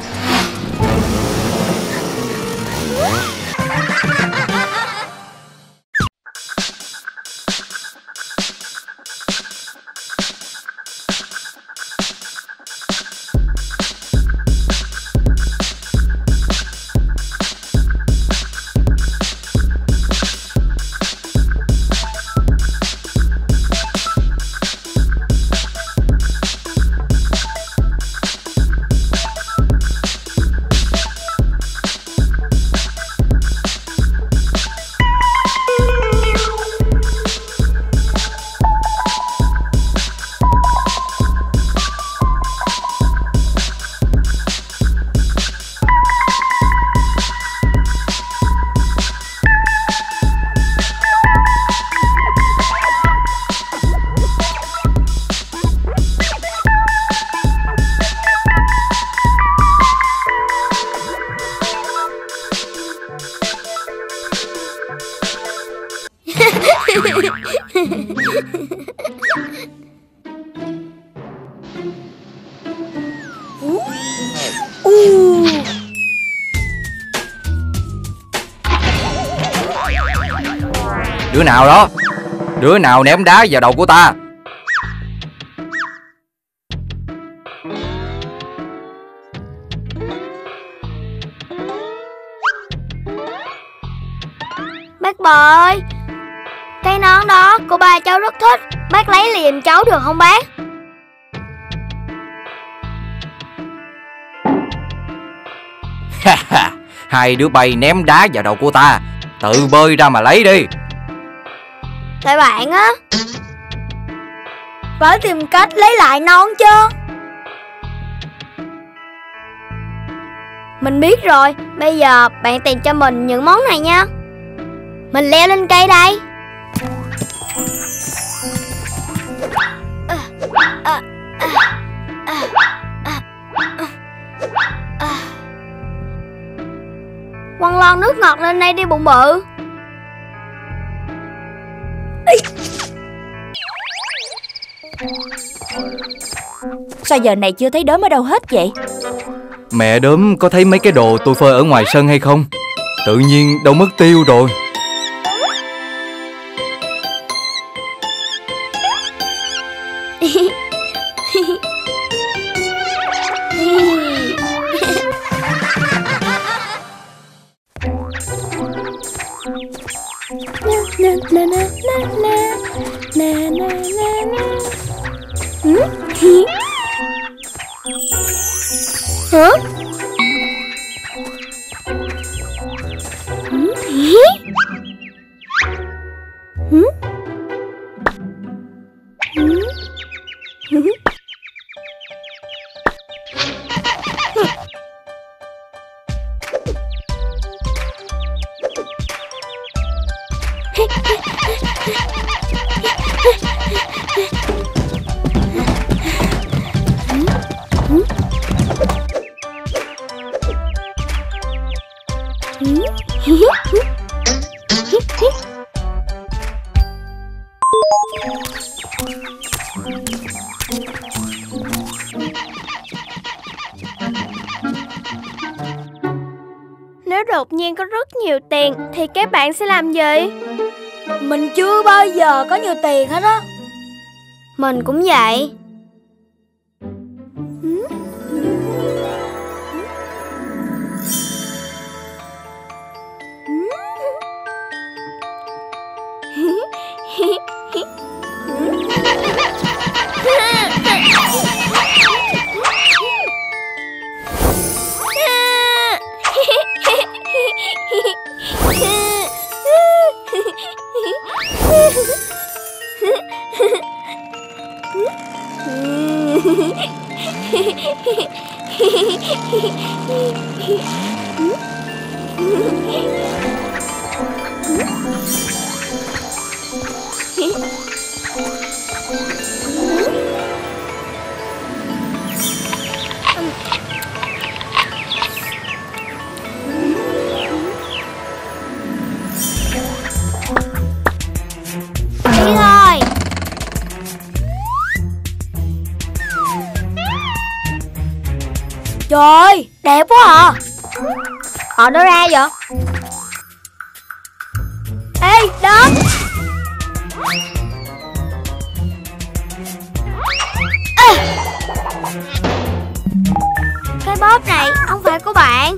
U. Đứa nào đó? Đứa nào ném đá vào đầu của ta? Bác Bò ơi, cái nón đó cô ba cháu rất thích. Bác lấy liềm cháu được không bác? Hai đứa bay ném đá vào đầu của ta, tự bơi ra mà lấy đi. Tại bạn á. Phải tìm cách lấy lại nón chứ. Mình biết rồi, bây giờ bạn tìm cho mình những món này nha. Mình leo lên cây đây. Quăng lon nước ngọt lên đây đi bụng bự. Sao giờ này chưa thấy đốm ở đâu hết vậy? Mẹ đốm có thấy mấy cái đồ tôi phơi ở ngoài sân hay không? Tự nhiên đâu mất tiêu rồi. Hả? Nếu đột nhiên có rất nhiều tiền thì các bạn sẽ làm gì? Mình chưa bao giờ có nhiều tiền hết á. Mình cũng vậy. Đi thôi. Trời ơi, đẹp quá à. Họ đâu ra vậy? Ê, Đốm. À. Cái bóp này không phải của bạn.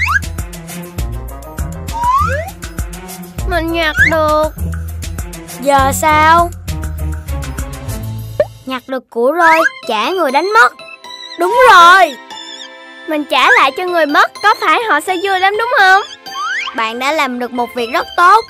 Mình nhặt được. Giờ sao? Nhặt được của rồi, trả người đánh mất. Đúng rồi. Mình trả lại cho người mất, có phải họ sẽ vui lắm đúng không? Bạn đã làm được một việc rất tốt.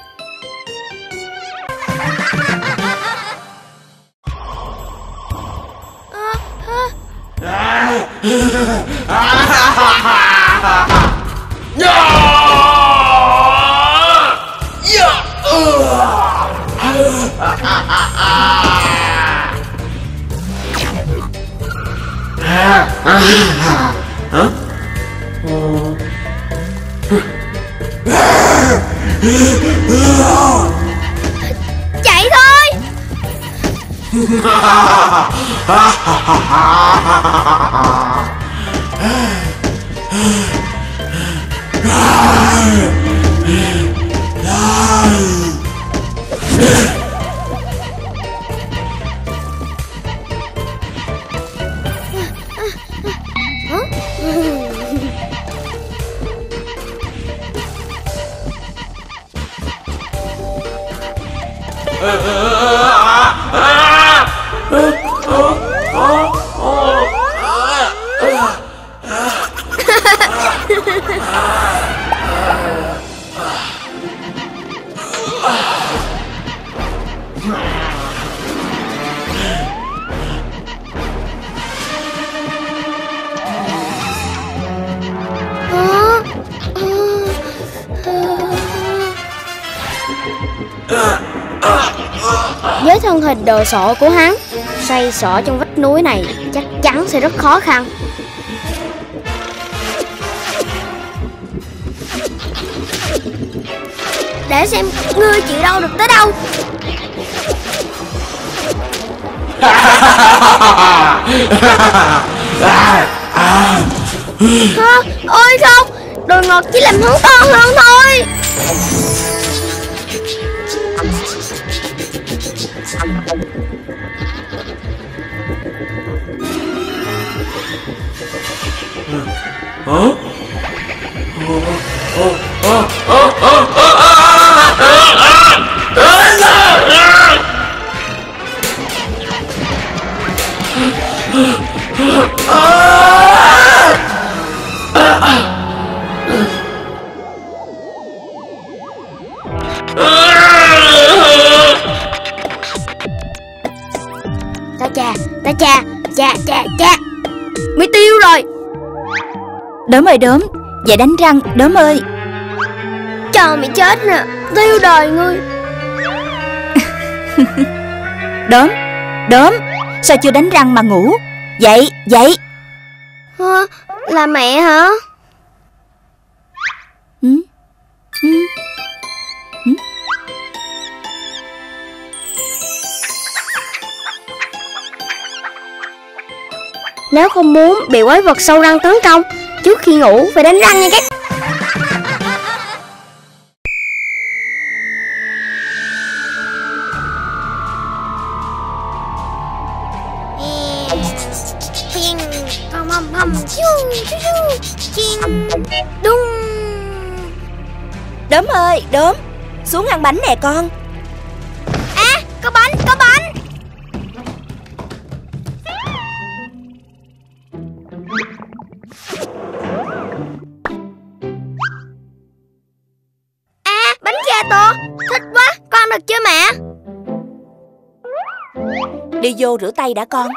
Hả? Chạy thôi. Với thân hình đồ sộ của hắn, xoay xỏ trong vách núi này chắc chắn sẽ rất khó khăn. Để xem ngươi chịu đâu được tới đâu. Hả? Ôi không, đồ ngọt chỉ làm hắn to hơn thôi. Hả? Ta chà, ta chà, chà chà chà. Mới tiêu rồi. Đốm ơi Đốm, về đánh răng Đốm ơi. Chờ mày chết nè, tiêu đời ngươi. Đốm, Đốm, sao chưa đánh răng mà ngủ? Dậy, dậy. Hả? Là mẹ hả? Ừ? Ừ? Ừ? Nếu không muốn bị quái vật sâu răng tấn công, trước khi ngủ phải đánh răng nha các. Đúng. Đốm ơi, Đốm, xuống ăn bánh nè con. À, có bánh, có bánh. À, bánh gato, thích quá, con ăn được chưa mẹ? Đi vô rửa tay đã con.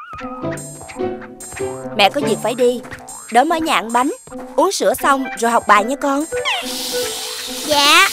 Mẹ có việc phải đi. Đốm ở nhà ăn bánh, uống sữa xong rồi học bài nha con. Dạ.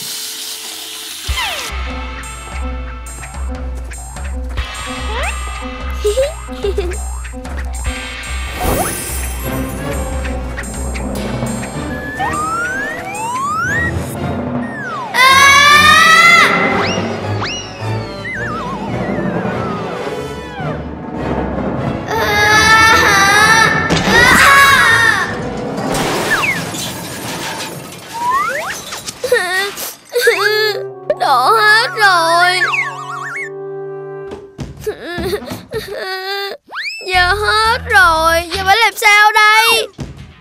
Đổ hết rồi. Giờ hết rồi, giờ phải làm sao đây?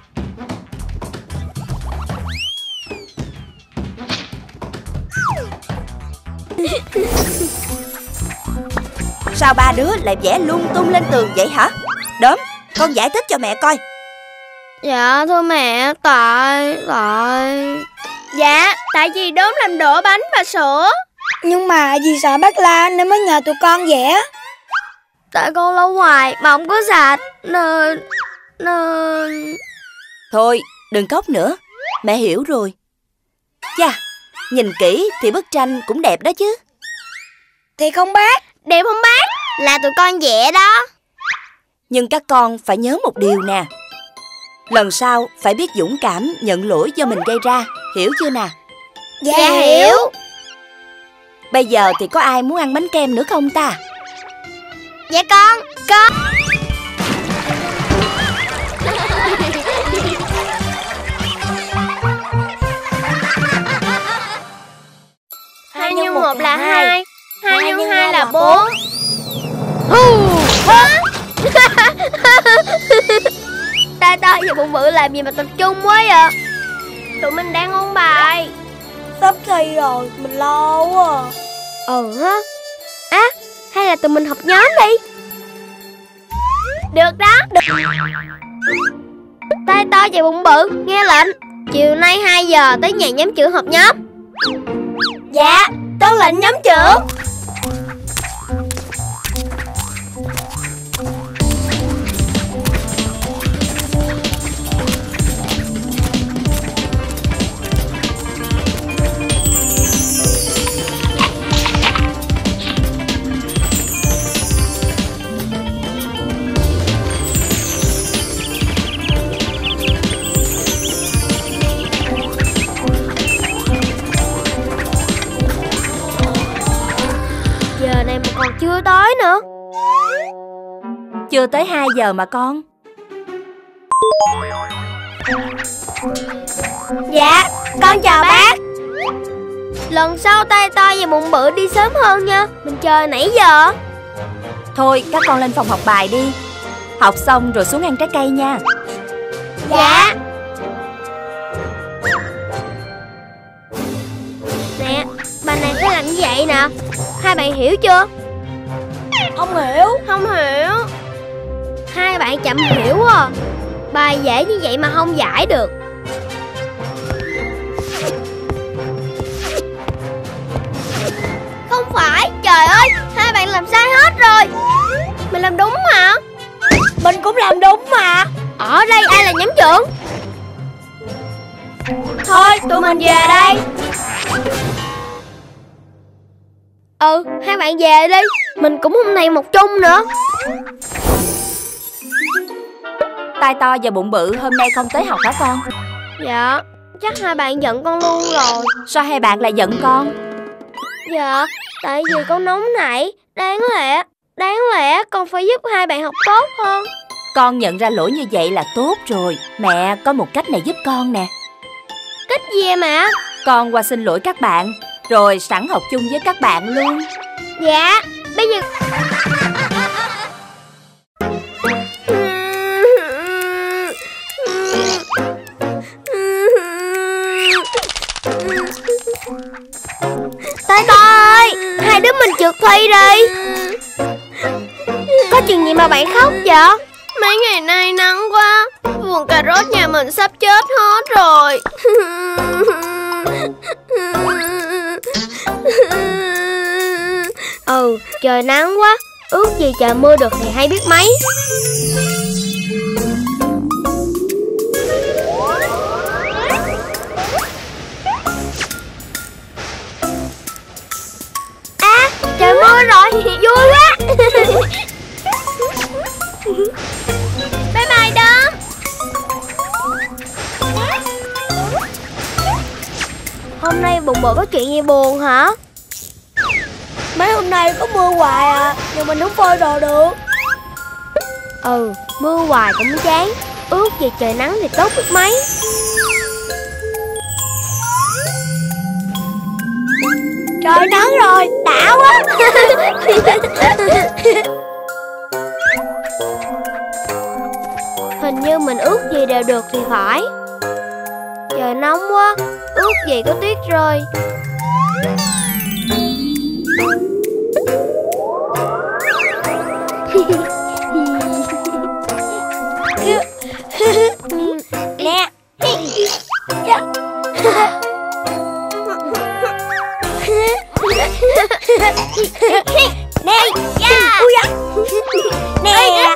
Sao ba đứa lại vẽ lung tung lên tường vậy hả? Đốm, con giải thích cho mẹ coi. Dạ thưa mẹ, tại... tại... Dạ, tại vì Đốm làm đổ bánh và sữa. Nhưng mà vì sợ bác la nên mới nhờ tụi con vẽ. Tại con lâu hoài mà không có sạch nên... nên... Thôi, đừng khóc nữa, mẹ hiểu rồi. Chà, nhìn kỹ thì bức tranh cũng đẹp đó chứ. Thì không bác. Đẹp không bác? Là tụi con vẽ đó. Nhưng các con phải nhớ một điều nè. Lần sau phải biết dũng cảm nhận lỗi do mình gây ra, hiểu chưa nè? Dạ, Dạ hiểu. Bây giờ thì có ai muốn ăn bánh kem nữa không ta? Dạ con, con. Hai nhân một là hai, hai nhân hai là bốn. Tai to và bụng bự làm gì mà tập trung quá vậy? Tụi mình đang ôn bài. Sắp thi rồi, mình lo quá. Ừ hả? Á, à, hay là tụi mình học nhóm đi. Được đó, được. Tai to và bụng bự, nghe lệnh. Chiều nay hai giờ tới nhà nhóm trưởng họp nhóm. Dạ, tuân lệnh nhóm trưởng. Chưa tới hai giờ mà con. Dạ, con chào bác. Lần sau tay to và bụng bự đi sớm hơn nha. Mình chờ nãy giờ. Thôi các con lên phòng học bài đi. Học xong rồi xuống ăn trái cây nha. Dạ. Nè, bà này phải làm như vậy nè. Hai bạn hiểu chưa? Không hiểu. Không hiểu. Hai bạn chậm hiểu à. Bài dễ như vậy mà không giải được. Không phải, trời ơi, hai bạn làm sai hết rồi. Mình làm đúng mà. Mình cũng làm đúng mà. Ở đây ai là nhóm trưởng? Thôi, tụi mình về đây. Ừ, hai bạn về đi. Mình cũng hôm nay một chung nữa. Tai to và bụng bự hôm nay không tới học hả con? Dạ, chắc hai bạn giận con luôn rồi. Sao hai bạn lại giận con? Dạ, tại vì con nóng nảy. Đáng lẽ, đáng lẽ con phải giúp hai bạn học tốt hơn. Con nhận ra lỗi như vậy là tốt rồi. Mẹ có một cách này giúp con nè. Cách gì em ạ? Con qua xin lỗi các bạn, rồi sẵn học chung với các bạn luôn. Dạ, bây giờ... Tay to ơi, hai đứa mình trượt thi đi. Có chuyện gì mà bạn khóc vậy? Mấy ngày nay nắng quá, vườn cà rốt nhà mình sắp chết hết rồi. Ừ, trời nắng quá, ước gì trời mưa được thì hay biết mấy. À, trời mưa rồi, vui quá. Bye bye Đom. Hôm nay bụng bự có chuyện gì buồn hả? Mấy hôm nay có mưa hoài à, nhưng mình không phơi đồ được. Ừ, mưa hoài cũng chán. Ước gì trời nắng thì tốt biết mấy. Trời nắng rồi, đã quá. Hình như mình ước gì đều được thì phải. Trời nóng quá, ước gì có tuyết rơi. Nè. Nè, yeah. Ui da. Nè.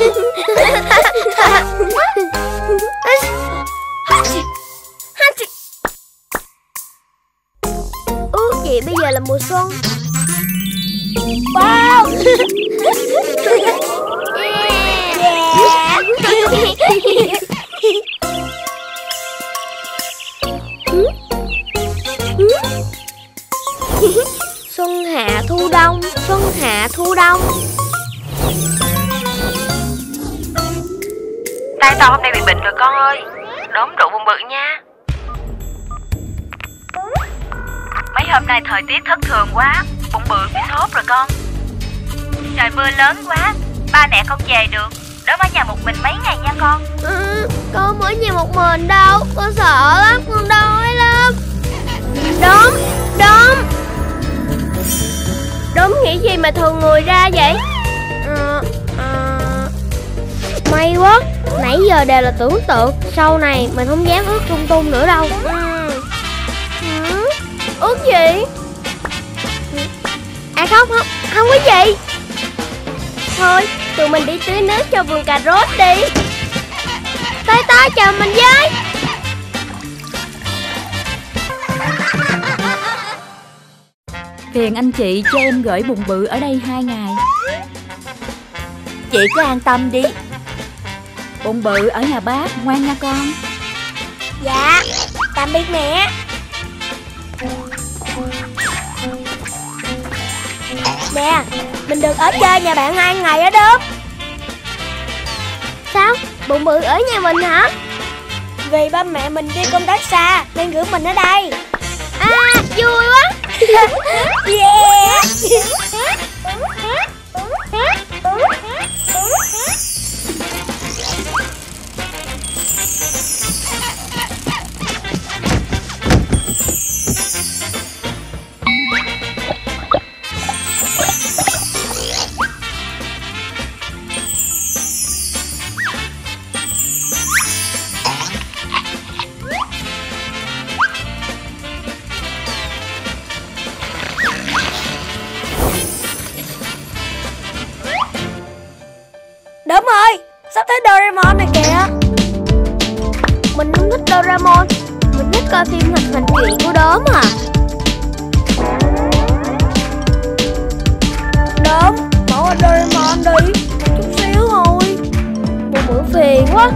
Ước gì bây giờ là mùa xuân. Wow. Xuân hạ thu đông, xuân hạ thu đông. Tai to hôm nay bị bệnh rồi con ơi. Đốm rượu bụng bự nha. Mấy hôm nay thời tiết thất thường quá, bụng bự bị sốt rồi con. Trời mưa lớn quá, ba mẹ không về được. Đốm ở nhà một mình mấy ngày nha con. Ừ, con mới nhà một mình đâu. Con sợ lắm, con đói lắm. Đốm, Đốm Đốm nghĩ gì mà thường người ra vậy? À, à... May quá, nãy giờ đều là tưởng tượng. Sau này mình không dám ước lung tung nữa đâu. Ừ. Ừ. Ước gì? À không, không, không có gì. Thôi, tụi mình đi tưới nước cho vườn cà rốt đi. Tay to chào mình với. Phiền anh chị cho em gửi bụng bự ở đây hai ngày. Chị cứ an tâm đi. Bụng bự ở nhà bác, ngoan nha con. Dạ, tạm biệt mẹ. Nè, mình được ở chơi nhà bạn hai ngày á Đốm. Sao? Bụng bự ở nhà mình hả? Vì ba mẹ mình đi công tác xa nên gửi mình ở đây. À, vui quá. Yeah. Đúng rồi, sắp thấy Doraemon này kìa. Mình không thích Doraemon. Mình thích coi phim hoạt hình truyện của Đốm à. Đốm, bỏ qua Doraemon đi. Chút xíu thôi. Bụng bự phiền quá.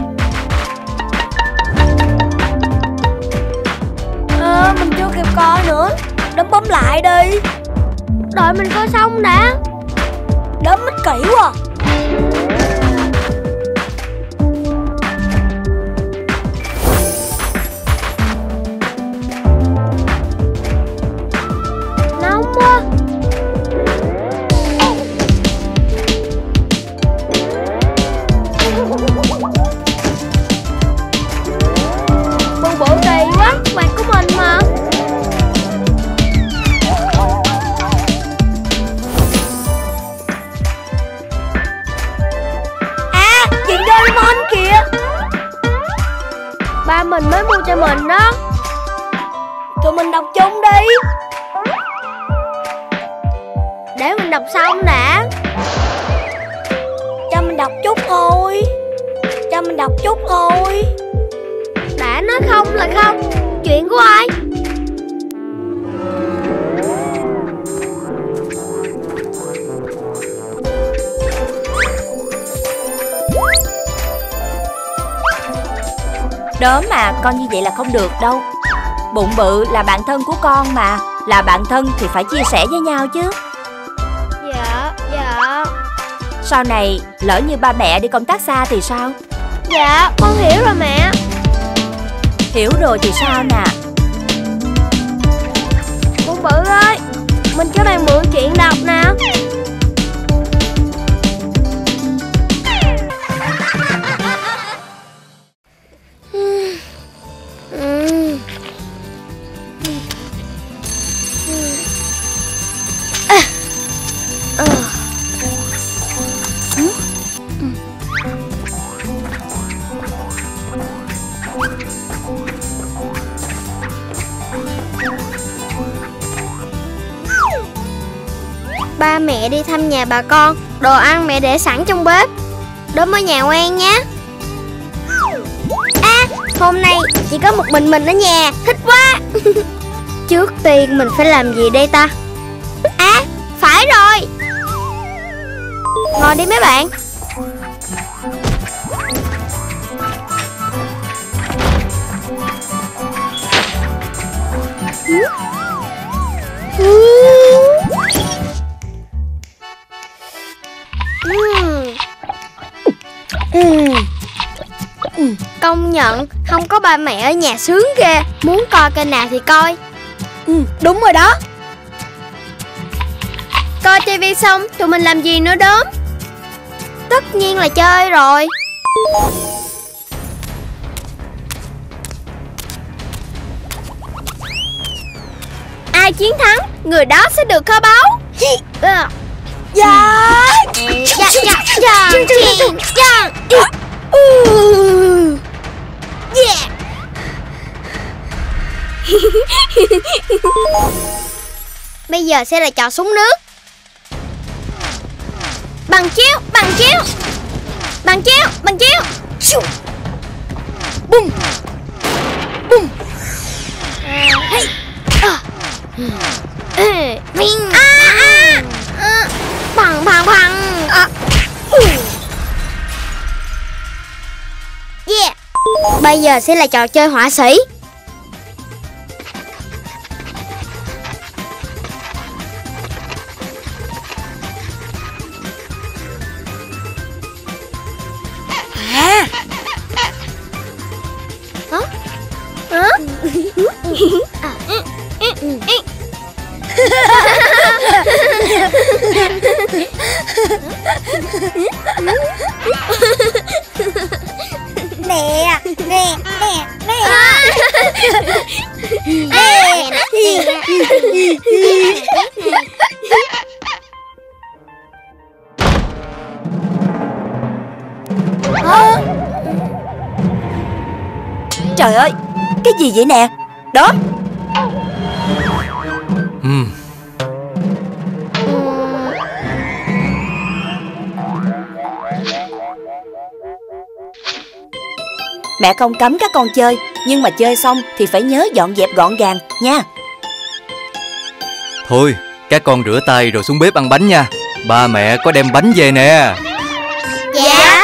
À, mình chưa kịp coi nữa. Đốm bấm lại đi. Đợi mình coi xong đã. Đốm mít kỹ quá. Nóng quá. Bụng bự kỳ quá. Bạn của mình mà. À, chuyện Doraemon kìa. Ba mình mới mua cho mình đó. Tụi mình đọc chung đi. Để mình đọc xong đã. Cho mình đọc chút thôi. Cho mình đọc chút thôi. Đã nói không là không. Chuyện của ai? Đốm mà, con như vậy là không được đâu. Bụng bự là bạn thân của con mà. Là bạn thân thì phải chia sẻ với nhau chứ. Dạ, dạ. Sau này lỡ như ba mẹ đi công tác xa thì sao? Dạ, con hiểu rồi mẹ. Hiểu rồi thì sao nè? Bụng bự ơi, mình cho bạn mượn chuyện đọc nào. Ba mẹ đi thăm nhà bà con. Đồ ăn mẹ để sẵn trong bếp. Đốm ở nhà ngoan nhé. À, hôm nay chỉ có một mình mình ở nhà. Thích quá. Trước tiên mình phải làm gì đây ta? À, phải rồi. Ngồi đi mấy bạn. Công nhận không có ba mẹ ở nhà sướng ghê. Muốn coi kênh nào thì coi. Ừ, đúng rồi đó. Coi tivi xong tụi mình làm gì nữa Đốm? Tất nhiên là chơi rồi. Ai chiến thắng người đó sẽ được kho báu. Dạ. Dạ dạ dạ dạ. Yeah. Bây giờ sẽ là trò súng nước. Bằng chiếu, bằng chiếu. Bằng chiếu, bằng chiếu. Bum. Bum. Hey. À. À, à. À. Bằng bằng bằng. À. Yeah. Bây giờ sẽ là trò chơi họa sĩ. Nè, nè, nè, nè. Trời ơi, cái gì vậy nè? Đó. Ừm. Mẹ không cấm các con chơi, nhưng mà chơi xong thì phải nhớ dọn dẹp gọn gàng nha. Thôi, các con rửa tay rồi xuống bếp ăn bánh nha. Ba mẹ có đem bánh về nè. Dạ.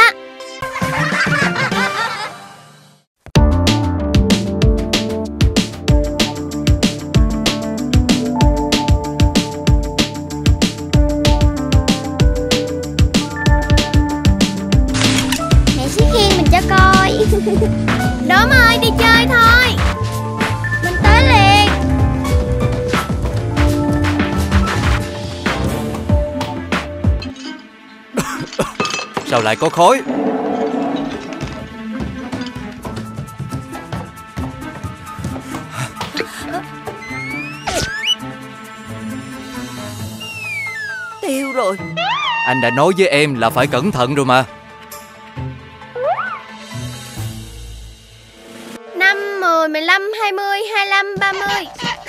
Mẹ sẽ khen mình cho coi. Đốm ơi, đi chơi thôi. Mình tới liền. Sao lại có khói? Tiêu rồi. Anh đã nói với em là phải cẩn thận rồi mà. Năm, mười, mười lăm, hai mươi, hai mươi lăm, ba mươi.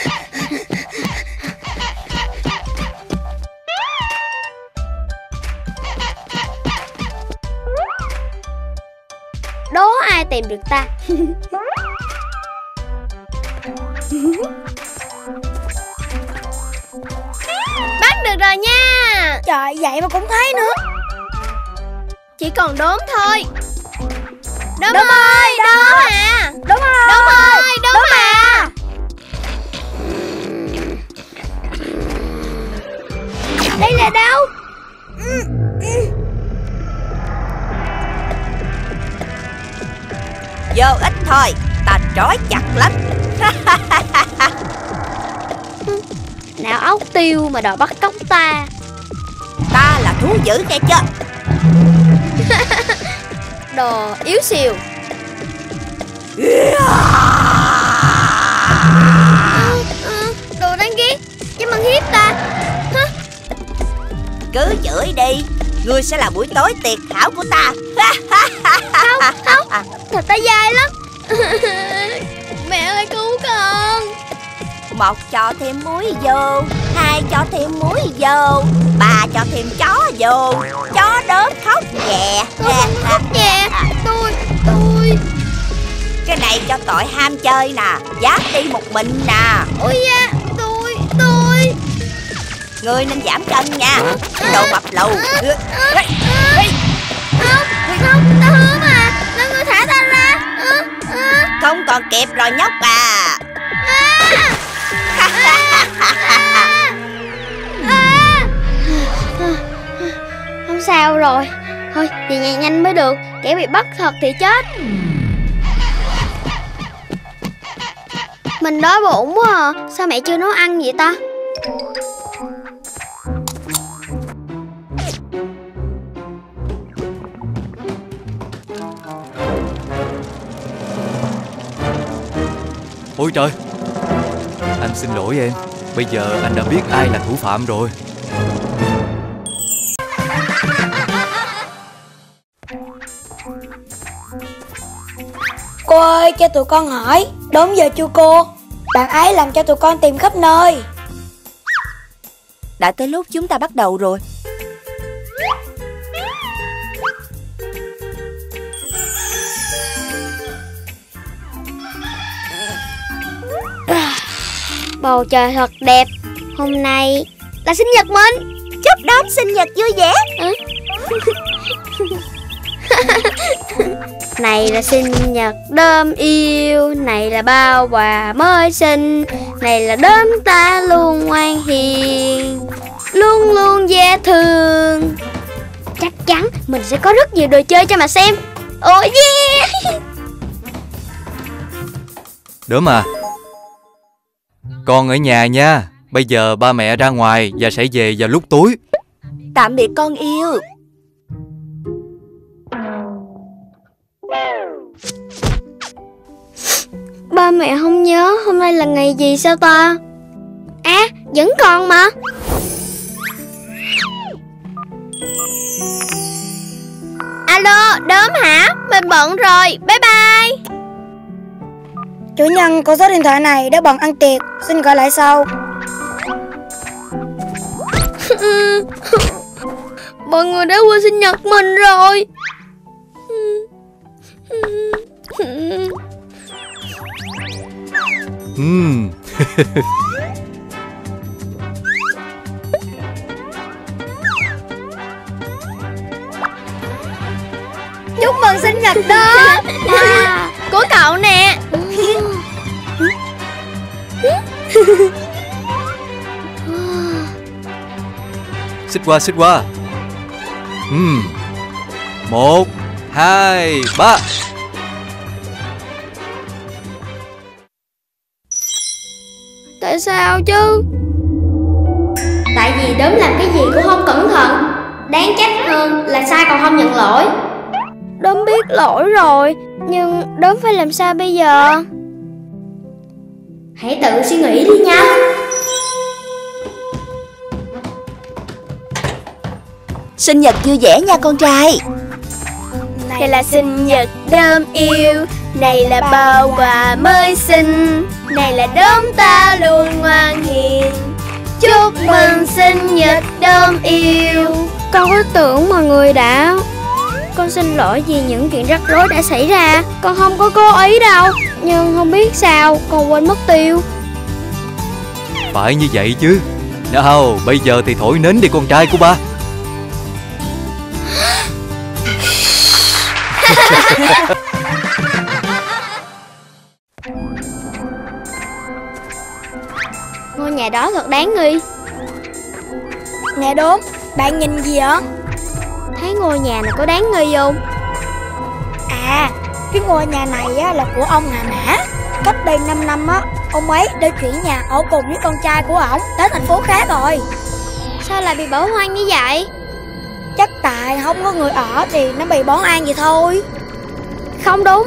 Đố ai tìm được ta. Bắt được rồi nha. Trời, vậy mà cũng thấy nữa. Chỉ còn đốm thôi. Đốm, Đốm ơi, đốm à. Đúng rồi. Đốm ơi, đốm à. Đây là đâu? Vô ích thôi, ta trói chặt lắm. Nào ốc tiêu mà đòi bắt cóc ta. Ta là thú dữ nghe chưa? Đồ yếu xìu. Ừ, ừ, đồ đáng ghét. Dám ăn hiếp ta. Hả? Cứ chửi đi, ngươi sẽ là buổi tối tuyệt hảo của ta. Không, không, thật ta dai lắm. Mẹ ơi cứu con. Một cho thêm muối vô, hai cho thêm muối vô, ba cho thêm chó vô. Chó đớm khóc nhẹ. Tôi không khóc nhẹ. Tôi, tôi. Cái này cho tội ham chơi nè, dám đi một mình nè. Ôi da, tôi, tôi. Ngươi nên giảm cân nha, đồ mập lù. Không, không, ta hứa mà. Là ngươi thả ta ra. À, à. Không còn kịp rồi nhóc à. Không sao rồi. Thôi về nhà nhanh mới được. Kẻ bị bắt thật thì chết. Mình đói bụng quá à. Sao mẹ chưa nấu ăn vậy ta? Ôi trời, anh xin lỗi em. Bây giờ anh đã biết ai là thủ phạm rồi. Cô ơi, cho tụi con hỏi. Đúng giờ chưa cô? Bạn ấy làm cho tụi con tìm khắp nơi. Đã tới lúc chúng ta bắt đầu rồi. Bầu trời thật đẹp. Hôm nay là sinh nhật mình. Chúc đón sinh nhật vui vẻ. Ừ. Này là sinh nhật đơm yêu. Này là bao quà mới sinh. Này là đơm ta luôn ngoan hiền, luôn luôn dễ thương. Chắc chắn mình sẽ có rất nhiều đồ chơi cho mà xem. Oh yeah. Đốm à, con ở nhà nha. Bây giờ ba mẹ ra ngoài và sẽ về vào lúc tối. Tạm biệt con yêu. ba mẹ không nhớ hôm nay là ngày gì sao ta? À, vẫn còn mà. Alo, Đốm hả? Mình bận rồi, bye bye. Chủ nhân của số điện thoại này đã bận ăn tiệc, xin gọi lại sau. Mọi người đã quên sinh nhật mình rồi. Ừm. Chúc mừng sinh nhật đó. À, của cậu nè. Xích qua, xích qua. Ừm. Một, hai, ba. Tại sao chứ? Tại vì Đốm làm cái gì cũng không cẩn thận. Đáng trách hơn là sai còn không nhận lỗi. Đốm biết lỗi rồi, nhưng Đốm phải làm sao bây giờ? Hãy tự suy nghĩ đi nha. Sinh nhật vui vẻ nha con trai. Này là sinh nhật Đốm yêu, này là bao quà mới sinh, này là Đốm ta luôn ngoan hiền. Chúc mừng sinh nhật Đốm yêu. Con có tưởng mọi người đã... Con xin lỗi vì những chuyện rắc rối đã xảy ra. Con không có cố ý đâu, nhưng không biết sao con quên mất tiêu. Phải như vậy chứ. Nào, bây giờ thì thổi nến đi con trai của ba. Ngôi nhà đó thật đáng nghi. Nè Đốm, bạn nhìn gì vậy? Thấy ngôi nhà này có đáng nghi không? À, cái ngôi nhà này á, là của ông Hà Mã. Cách đây năm năm á, ông ấy đã chuyển nhà ở cùng với con trai của ổng tới thành phố khác rồi. Sao lại bị bỏ hoang như vậy? Chắc tại không có người ở thì nó bị bỏ hoang vậy thôi. Không đúng.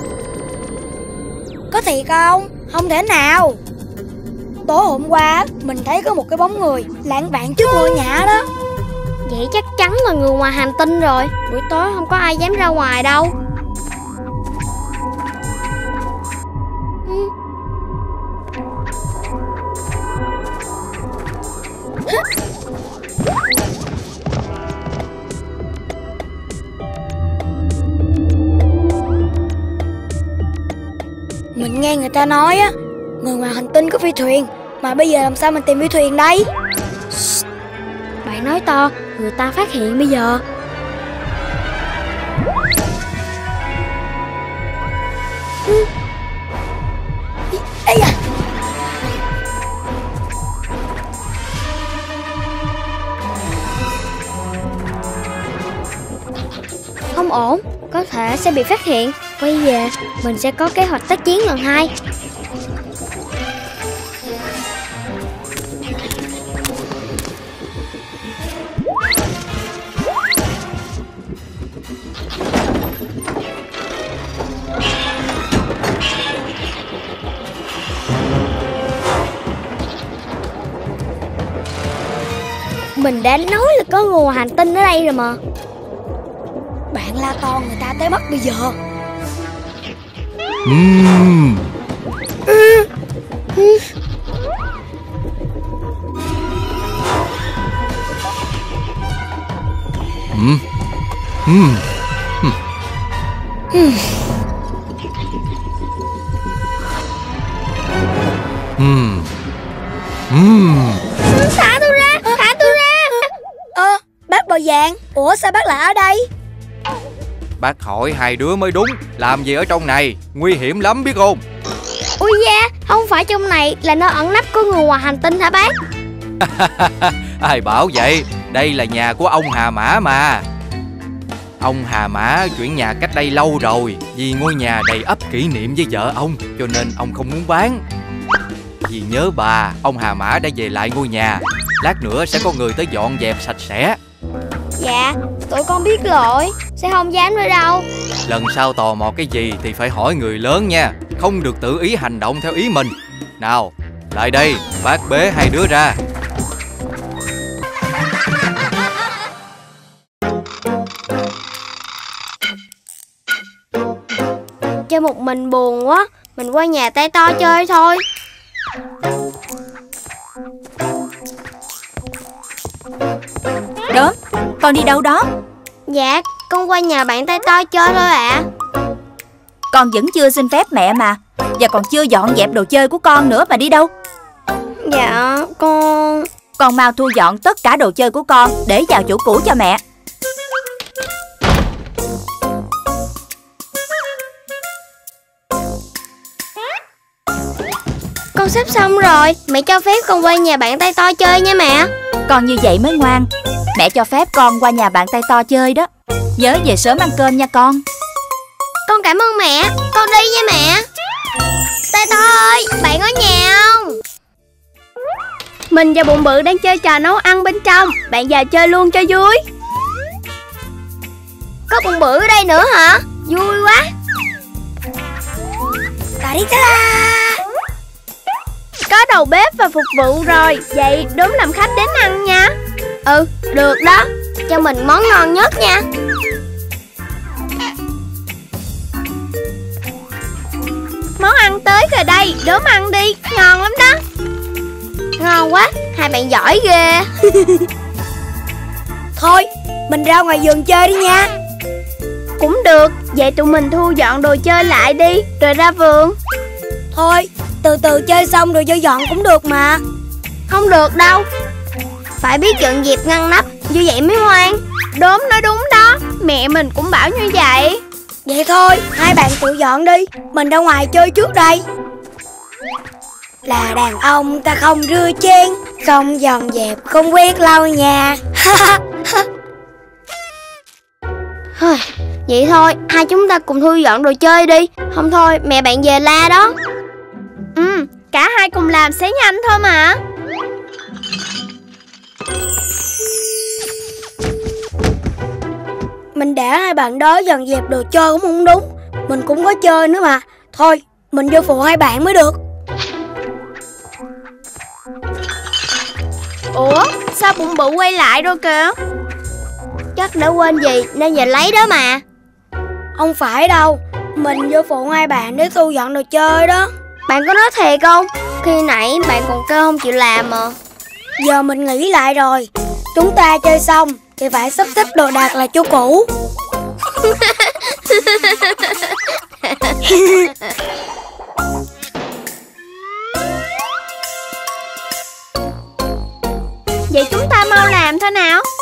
Có thiệt không? Không thể nào. Tối hôm qua mình thấy có một cái bóng người lạng vạng trước ngôi nhà đó. Vậy chắc chắn là người ngoài hành tinh rồi. Buổi tối không có ai dám ra ngoài đâu. Mình nghe người ta nói á, người ngoài hành tinh có phi thuyền. Mà bây giờ làm sao mình tìm phi thuyền đây? Bạn nói to, người ta phát hiện bây giờ. Ê da. Không ổn, có thể sẽ bị phát hiện. Quay về, mình sẽ có kế hoạch tác chiến lần hai. Mình đã nói là có người ngoài hành tinh ở đây rồi mà. Bạn la to người ta tới mất bây giờ. Ừm. Ừm. Ừm. Ừm. Ừm. Ừm. Thả tôi ra, thả tôi ra. Ơ, à, bác bò vàng. Ủa sao bác lại ở đây? Bác hỏi hai đứa mới đúng. Làm gì ở trong này? Nguy hiểm lắm biết không? Ui da, không phải trong này là nơi ẩn nấp của người ngoài hành tinh hả bác? Ai bảo vậy? Đây là nhà của ông Hà Mã mà. Ông Hà Mã chuyển nhà cách đây lâu rồi. Vì ngôi nhà đầy ắp kỷ niệm với vợ ông, cho nên ông không muốn bán. Vì nhớ bà, ông Hà Mã đã về lại ngôi nhà. Lát nữa sẽ có người tới dọn dẹp sạch sẽ. Dạ, tụi con biết lỗi, sẽ không dám nữa đâu. Lần sau tò mò cái gì thì phải hỏi người lớn nha, không được tự ý hành động theo ý mình. Nào, lại đây, bác bế hai đứa ra. Chơi một mình buồn quá, mình qua nhà tay to chơi thôi. Đốm, con đi đâu đó? Dạ, con qua nhà bạn tay to chơi thôi ạ. À. Con vẫn chưa xin phép mẹ mà, và còn chưa dọn dẹp đồ chơi của con nữa mà đi đâu? Dạ, con... Con mau thu dọn tất cả đồ chơi của con để vào chỗ cũ cho mẹ. Con sắp xong rồi, mẹ cho phép con qua nhà bạn tay to chơi nha mẹ. Con như vậy mới ngoan. Mẹ cho phép con qua nhà bạn tay to chơi đó. Nhớ về sớm ăn cơm nha con. Con cảm ơn mẹ, con đi nha mẹ. Tay to ơi, bạn ở nhà không? Mình và Bụng Bự đang chơi trò nấu ăn bên trong, bạn vào chơi luôn cho vui. Có Bụng Bự ở đây nữa hả? Vui quá. Cà đi ta. Có đầu bếp và phục vụ rồi, vậy Đốm làm khách đến ăn nha. Ừ, được đó, cho mình món ngon nhất nha. Món ăn tới rồi đây, Đốm ăn đi, ngon lắm đó. Ngon quá, hai bạn giỏi ghê. Thôi, mình ra ngoài vườn chơi đi nha. Cũng được, vậy tụi mình thu dọn đồ chơi lại đi, rồi ra vườn. Thôi, từ từ chơi xong rồi vô dọn cũng được mà. Không được đâu, phải biết dọn dẹp ngăn nắp, như vậy mới ngoan. Đốm nói đúng đó, mẹ mình cũng bảo như vậy. Vậy thôi, hai bạn tự dọn đi, mình ra ngoài chơi trước đây. Là đàn ông ta không rửa chén, không dọn dẹp, không quét lau nhà. Vậy thôi, hai chúng ta cùng thu dọn đồ chơi đi. Không thôi, mẹ bạn về la đó. Ừ, cả hai cùng làm sẽ nhanh thôi mà. Mình để hai bạn đó dọn dẹp đồ chơi cũng không đúng. Mình cũng có chơi nữa mà. Thôi, mình vô phụ hai bạn mới được. Ủa, sao Bụng Bự quay lại rồi kìa? Chắc đã quên gì nên giờ lấy đó mà. Không phải đâu, mình vô phụ hai bạn để thu dọn đồ chơi đó. Bạn có nói thiệt không? Khi nãy bạn còn kêu không chịu làm mà. Giờ mình nghĩ lại rồi, chúng ta chơi xong thì phải sắp xếp đồ đạc lại chỗ cũ. Vậy chúng ta mau làm thôi nào.